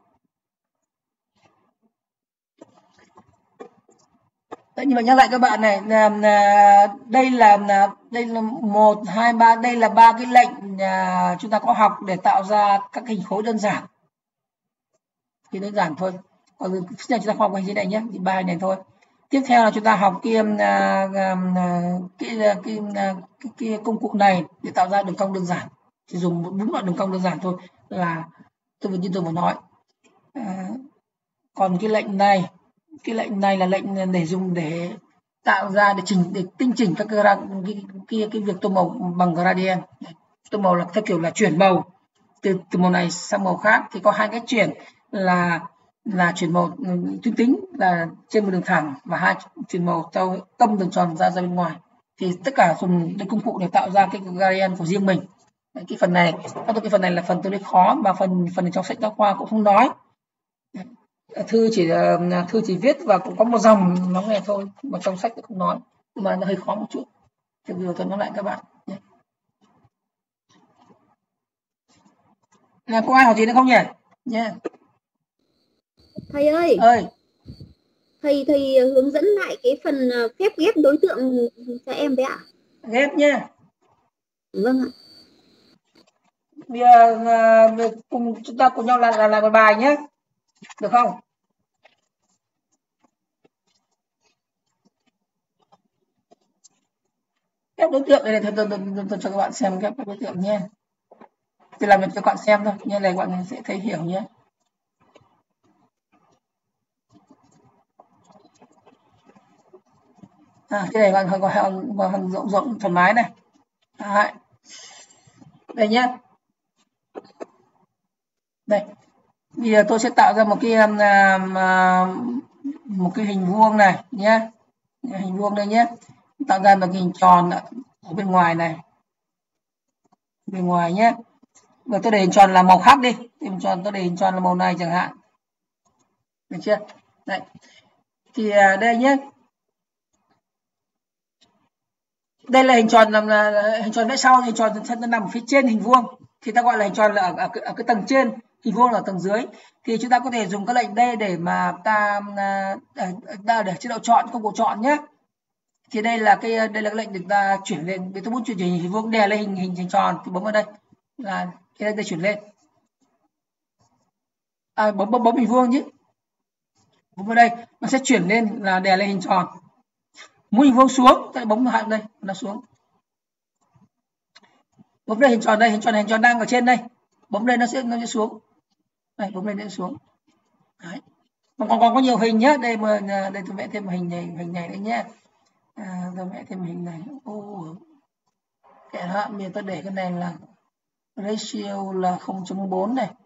Đấy, nhưng mà nhắc lại các bạn này, là, là, đây là, là đây là một hai ba, đây là ba cái lệnh à, chúng ta có học để tạo ra các hình khối đơn giản. Thì đơn giản thôi. Còn chúng ta học hình như này nhé, thì bài này thôi. Tiếp theo là chúng ta học cái, cái, cái, cái, cái, cái công cụ này để tạo ra đường cong đơn giản. Chỉ dùng một bốn loại đường cong đơn giản thôi, là tôi vừa như tôi vừa nói. À, còn cái lệnh này, cái lệnh này là lệnh để dùng để tạo ra để chỉnh để tinh chỉnh các cái cái, cái, cái việc tô màu bằng gradient. Tô màu là theo kiểu là chuyển màu từ từ màu này sang màu khác thì có hai cách chuyển là là chuyển màu tuyến tính là trên một đường thẳng và hai chuyển màu theo tâm đường tròn ra ra bên ngoài. Thì tất cả dùng cái công cụ để tạo ra cái gradient của riêng mình. Đấy, cái phần này, cái phần này là phần tương đối khó mà phần phần trong sách giáo khoa cũng không nói. Thư chỉ thư chỉ viết và cũng có một dòng nó nghe thôi, mà trong sách cũng không nói, nhưng mà nó hơi khó một chút. Thì bây giờ tôi nói lại các bạn nhé. Là có ai hỏi gì nữa không nhỉ? Nhé. Thầy ơi. Ơi. Thầy thầy hướng dẫn lại cái phần phép ghép đối tượng cho em với ạ. Ghép nhé. Vâng ạ. Bây giờ cùng chúng ta cùng nhau làm làm lại một bài nhé. Được không? Ghép đối tượng này, tôi tôi cho các bạn xem ghép đối tượng nhé. Tôi làm cho các bạn xem thôi, như này các bạn sẽ thấy hiểu nhé. À, cái này bạn còn hàng, hàng rộng rộng thoải mái này. Đấy. Đây nhé. Đây. Bây giờ tôi sẽ tạo ra một cái um, một cái hình vuông này nhé. Hình vuông đây nhé. Tạo ra một cái hình tròn ở bên ngoài này. Bên ngoài nhé. Và tôi để hình tròn là màu khác đi. Hình tròn tôi để hình tròn là màu này chẳng hạn. Được chưa? Đấy. Thì đây nhé. Đây là hình tròn làm là hình tròn vẽ sau, hình tròn nó nằm phía trên hình vuông thì ta gọi là hình tròn là ở, ở, ở cái tầng trên, hình vuông là ở tầng dưới. Thì chúng ta có thể dùng cái lệnh đây để mà ta để, để chế độ chọn, công cụ chọn nhé. Thì đây là cái đây là cái lệnh để ta chuyển lên. Vì tôi muốn chuyển hình vuông đè lên hình hình hình tròn thì bấm vào đây là cái đây, đây chuyển lên. À, bấm bấm bấm hình vuông chứ. Bấm vào đây nó sẽ chuyển lên là đè lên hình tròn. Muốn hình vuông xuống, ta bấm vào đây, nó xuống. Bấm đây hình tròn đây, hình tròn hình tròn đang ở trên đây. Bấm đây nó sẽ nó sẽ xuống. Đây, bấm lên nó xuống. Đấy. Còn còn còn có nhiều hình nhé, đây mà đây tôi vẽ thêm hình này, hình này đấy nhé. À, tôi vẽ thêm hình này. Ô. Kệ nó, bây giờ tôi để cái này là ratio là không chấm bốn này.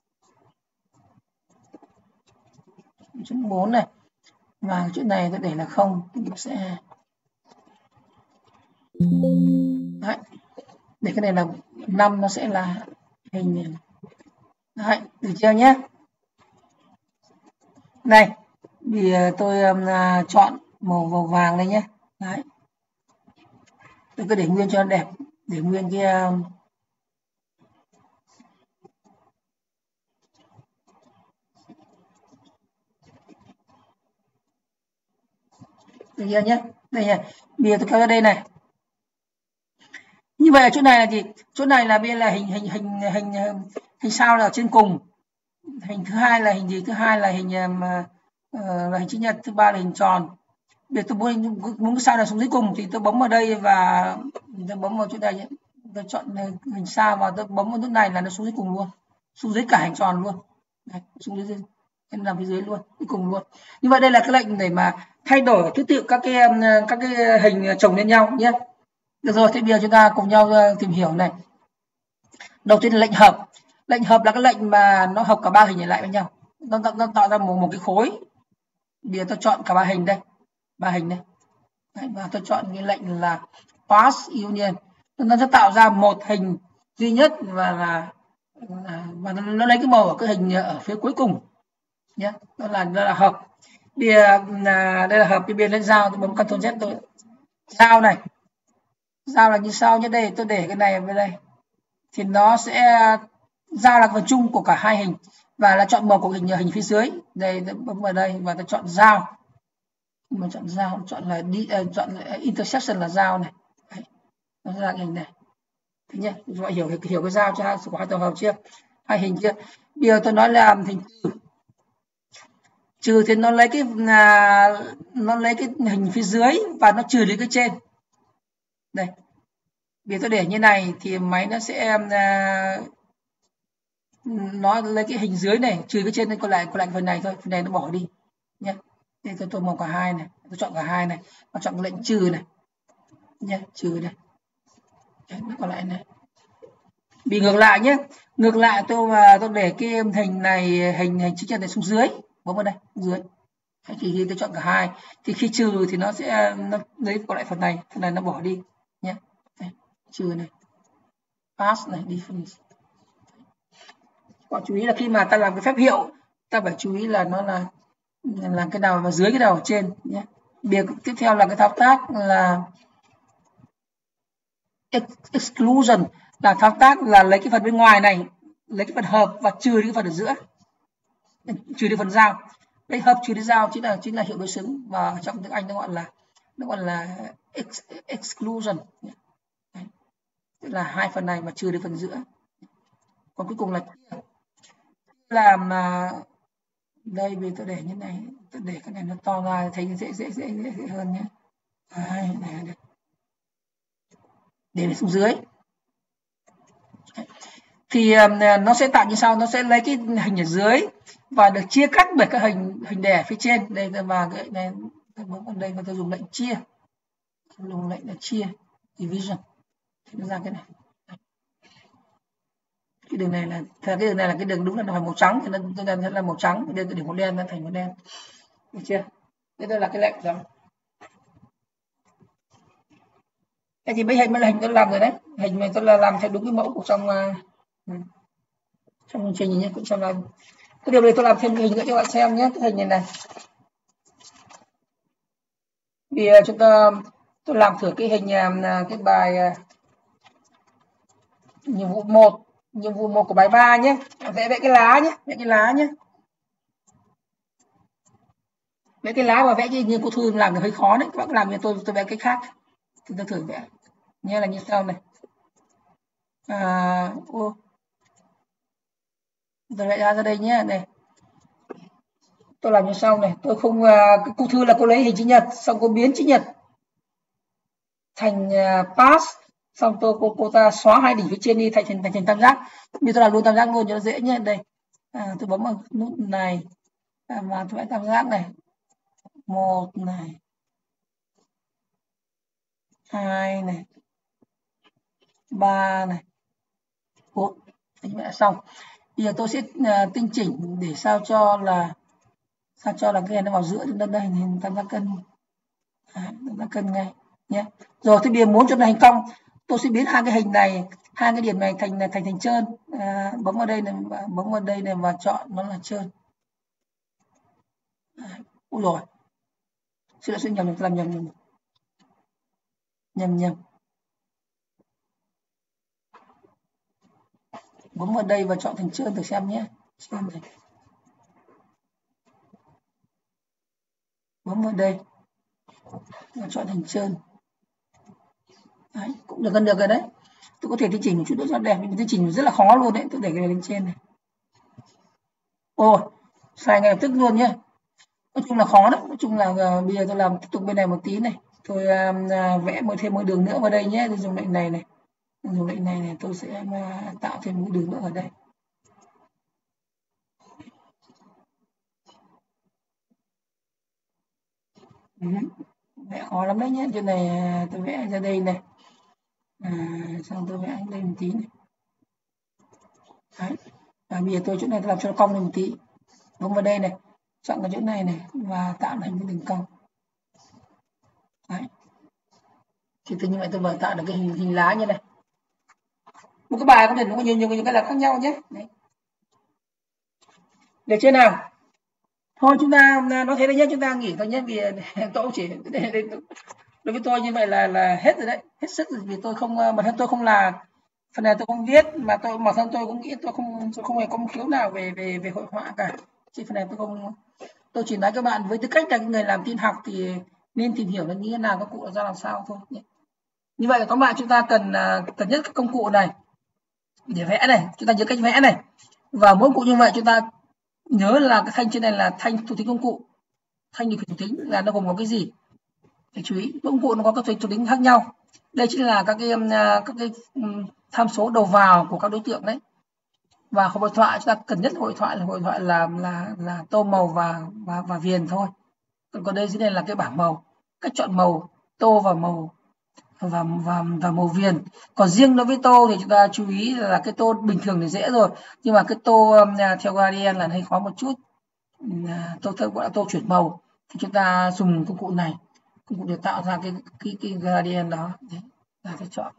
không chấm bốn này. Và chỗ này tôi để là không thì nó sẽ đấy. Để cái này là năm nó sẽ là hình này. Đấy, được chưa nhé? Này, vì tôi um, chọn màu màu vàng đây nhé. Đấy. Tôi cứ để nguyên cho nó đẹp, để nguyên cái um, được chưa nhé? Đây nhé. Bây giờ tôi kéo ra đây này. Như vậy ở chỗ này là gì? Chỗ này là bây giờ là hình hình hình hình hình sao là ở trên cùng. Hình thứ hai là hình gì? Thứ hai là hình um, uh, là hình chữ nhật, thứ ba là hình tròn. Bây giờ tôi muốn muốn cái sao là xuống dưới cùng thì tôi bấm vào đây và tôi bấm vào chỗ này nhé. Tôi chọn hình sao và tôi bấm vào nút này là nó xuống dưới cùng luôn, xuống dưới cả hình tròn luôn. Đây, xuống dưới em làm phía dưới luôn, cuối cùng luôn. Như vậy đây là cái lệnh để mà thay đổi thứ tự các cái các cái hình chồng lên nhau nhé. Được rồi, thì bây giờ chúng ta cùng nhau tìm hiểu này. Đầu tiên là lệnh hợp. Lệnh hợp là cái lệnh mà nó hợp cả ba hình này lại với nhau, nó, nó, nó tạo ra một một cái khối. Bây giờ tôi chọn cả ba hình đây, ba hình đây. Đấy, và tôi chọn cái lệnh là pass union, nó sẽ tạo ra một hình duy nhất và là và nó, nó lấy cái màu ở cái hình ở phía cuối cùng nhé. Đó là đó là hợp. Bây giờ là đây là hợp. Bây giờ lên dao tôi bấm Ctrl Z, tôi dao này, dao là như sau như đây, tôi để cái này bên đây thì nó sẽ dao là phần chung của cả hai hình và là chọn màu của hình hình phía dưới. Đây tôi bấm vào đây và tôi chọn dao. Mà chọn dao, chọn là đi uh, chọn là intersection là dao này. Đấy. Nó ra cái hình này. Thế nhé, các bạn hiểu hiểu cái dao cho hai của hai tổ hợp chưa? Hai hình chưa? Bây giờ tôi nói là hình trừ. Trừ thì nó lấy cái là nó lấy cái hình phía dưới và nó trừ đến cái trên. Đây. Bây giờ tôi để như này thì máy nó sẽ uh, nó lấy cái hình dưới này trừ cái trên, còn lại còn lại phần này thôi, phần này nó bỏ đi nhé. Đây tôi tô màu cả hai này, tôi chọn cả hai này và chọn lệnh trừ này nhé, trừ này. Đấy, nó còn lại này. Vì ngược lại nhé, ngược lại tôi và tôi để cái hình này, hình hình chữ nhật này xuống dưới, bấm vào đây dưới. Thì khi tôi chọn cả hai thì khi trừ thì nó sẽ nó lấy còn lại phần này, phần này nó bỏ đi nhé. Đây, trừ này, pass này, difference. Bạn chú ý là khi mà ta làm cái phép hiệu, ta phải chú ý là nó là là cái nào vào dưới, cái nào ở trên nhé. Việc tiếp theo là cái thao tác là exclusion, là thao tác là lấy cái phần bên ngoài này, lấy cái phần hợp và trừ đi cái phần ở giữa, trừ đi phần giao. Đây, hợp trừ đi giao chính là chính là hiệu đối xứng, và trong tiếng Anh nó gọi là nó gọi là ex, exclusion. Đấy. Tức là hai phần này mà trừ đi phần giữa. Còn cuối cùng là làm đây, vì tôi để như này, tôi để cái này nó to ra thấy dễ dễ dễ dễ, dễ hơn nhé. Đấy, này, này. Để xuống dưới. Đấy. Thì um, nó sẽ tạo như sau, nó sẽ lấy cái hình ở dưới và được chia cắt bởi các hình hình đè phía trên. Đây, và cái này tôi bấm vào đây và tôi dùng lệnh chia, tôi dùng lệnh là chia division thì nó ra cái này. Cái đường này là cái đường này là cái đường đúng là nó phải màu trắng, thì nó tôi đang sẽ là màu trắng, đây tôi để màu đen nó thành màu đen, được chưa? Đây là cái lệnh rồi. Cái thì mấy hình mấy hình tôi làm rồi đấy, hình này tôi là làm theo đúng cái mẫu của trong uh, trong chương trình nhé, cũng xem là cái điều này tôi làm thêm cái hình nữa cho bạn xem nhé. Cái hình này này, vì uh, chúng ta tôi làm thử cái hình uh, cái bài uh, nhiệm vụ một, nhiệm vụ một của bài ba nhé, vẽ vẽ cái lá nhé, vẽ cái lá nhé, vẽ cái lá và vẽ cái như cô Thư làm được hơi khó đấy, các bạn làm như tôi tôi vẽ cái khác, thì tôi thử vẽ nhé, là như sau này. À, ô, tôi vẽ ra ra đây nhé, này tôi làm như sau này, tôi không uh, cô Thư là cô lấy hình chữ nhật, xong cô biến chữ nhật thành uh, pass, xong tôi cô cô ta xóa hai đỉnh phía trên đi thành thành thành, thành tam giác. Như tôi làm luôn tam giác luôn cho nó dễ nhé. Đây, à, tôi bấm vào nút này à, và tôi vẽ tam giác này, một này, hai này, ba này, bốn. Như vậy là xong. Bây giờ tôi sẽ uh, tinh chỉnh để sao cho là sao cho là cái này nó vào giữa đến đây thì tam giác cân, à, tam giác cân ngay nhé. Rồi thì bây giờ muốn cho nó thành cong, tôi sẽ biến hai cái hình này, hai cái điểm này thành thành thành trơn. À, bấm vào đây này, bấm vào đây này và chọn nó là trơn. À, ui rồi, xin lỗi, xin nhầm, làm nhầm nhầm nhầm nhầm. Bấm vào đây và chọn thành trơn thử xem nhé. Trơn này. Bấm vào đây và chọn thành trơn. Đấy, cũng được gần được rồi đấy. Tôi có thể tinh chỉnh một chút nữa cho đẹp, nhưng tinh chỉnh rất là khó luôn đấy. Tôi để cái này lên trên này. Ôi, sai ngay lập tức luôn nhé. Nói chung là khó đấy. Nói chung là uh, bây giờ tôi làm tiếp tục bên này một tí này. Tôi uh, vẽ một thêm một đường nữa vào đây nhé. Tôi dùng lệnh này này. Tôi dùng lệnh này này. Tôi sẽ uh, tạo thêm một đường nữa ở đây. Ừ. Vẽ khó lắm đấy nhé. Chỗ này uh, tôi vẽ ra đây này. À, xong tôi vẽ đây một tí này. Đấy. Và bây giờ tôi chỗ này tôi làm cho nó cong lên một tí. Bấm vào đây này, chọn cái chỗ này này và tạo thành cái đường cong. Đấy. Thì tự như vậy tôi vừa tạo được cái hình, hình lá như này. Một cái bài có thể nó có nhiều nhiều những cái là khác nhau nhé. Đấy. Được chưa nào? Thôi chúng ta nói thế đấy nhé, chúng ta nghỉ thôi nhé, vì tôi chỉ đối với tôi như vậy là là hết rồi đấy, hết sức rồi, vì tôi không bản thân tôi không là phần này tôi không viết, mà tôi bản thân tôi cũng nghĩ tôi không tôi không hề có một khiếu nào về về về hội họa cả, chỉ phần này tôi không, tôi chỉ nói các bạn với tư cách là người làm tin học thì nên tìm hiểu là như thế nào, các cụ ra làm sao thôi. Như vậy là các bạn chúng ta cần cần nhất các công cụ này để vẽ này, chúng ta nhớ cách vẽ này, và mỗi cụ như vậy chúng ta nhớ là cái thanh trên này là thanh thuộc tính công cụ, thanh điều khiển thuộc tính là nó gồm có cái gì, phải chú ý. Công cụ nó có các thuộc tính khác nhau. Đây chính là các cái các cái tham số đầu vào của các đối tượng đấy. Và hội thoại chúng ta cần nhất hội thoại là hội thoại là là là tô màu và và và viền thôi. Còn còn đây dưới này là cái bảng màu, cách chọn màu, tô và màu, và và và màu viền. Còn riêng đối với tô thì chúng ta chú ý là cái tô bình thường thì dễ rồi, nhưng mà cái tô um, theo gradient là hơi khó một chút. Tô theo gọi là tô chuyển màu thì chúng ta dùng công cụ này, công cụ để tạo ra cái cái cái gradient đó. Đấy, ta sẽ chọn.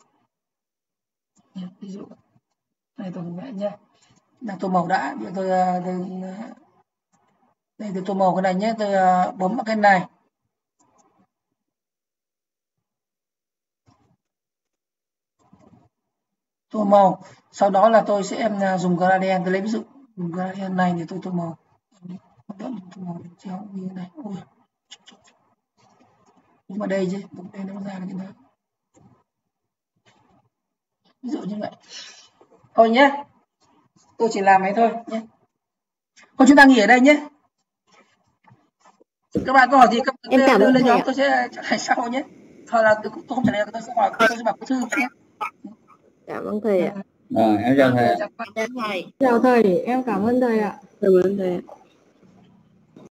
Ví dụ này tôi vẽ nhé, là tô màu đã, tôi tôi đây tôi tô màu cái này nhé, tôi bấm vào cái này. Tô màu, sau đó là tôi sẽ dùng gradient, tôi lấy ví dụ dùng gradient này thì tôi tô màu, tô màu chéo như này. Ôi, nhưng mà đây chứ, đây nó ra cái đó. Ví dụ như vậy. Thôi nhé, tôi chỉ làm này thôi nhé. Thôi chúng ta nghỉ ở đây nhé. Các bạn có hỏi gì các bạn đưa lên nhóm, tôi sẽ trả lời sau nhé. Thôi là tôi không trả lời, tôi sẽ hỏi, tôi sẽ bảo cô Thư nhé. Dạ vâng thầy ạ. Rồi, em chào thầy. Chào thầy. Chào thầy, em cảm ơn thầy ạ. Cảm ơn thầy ạ.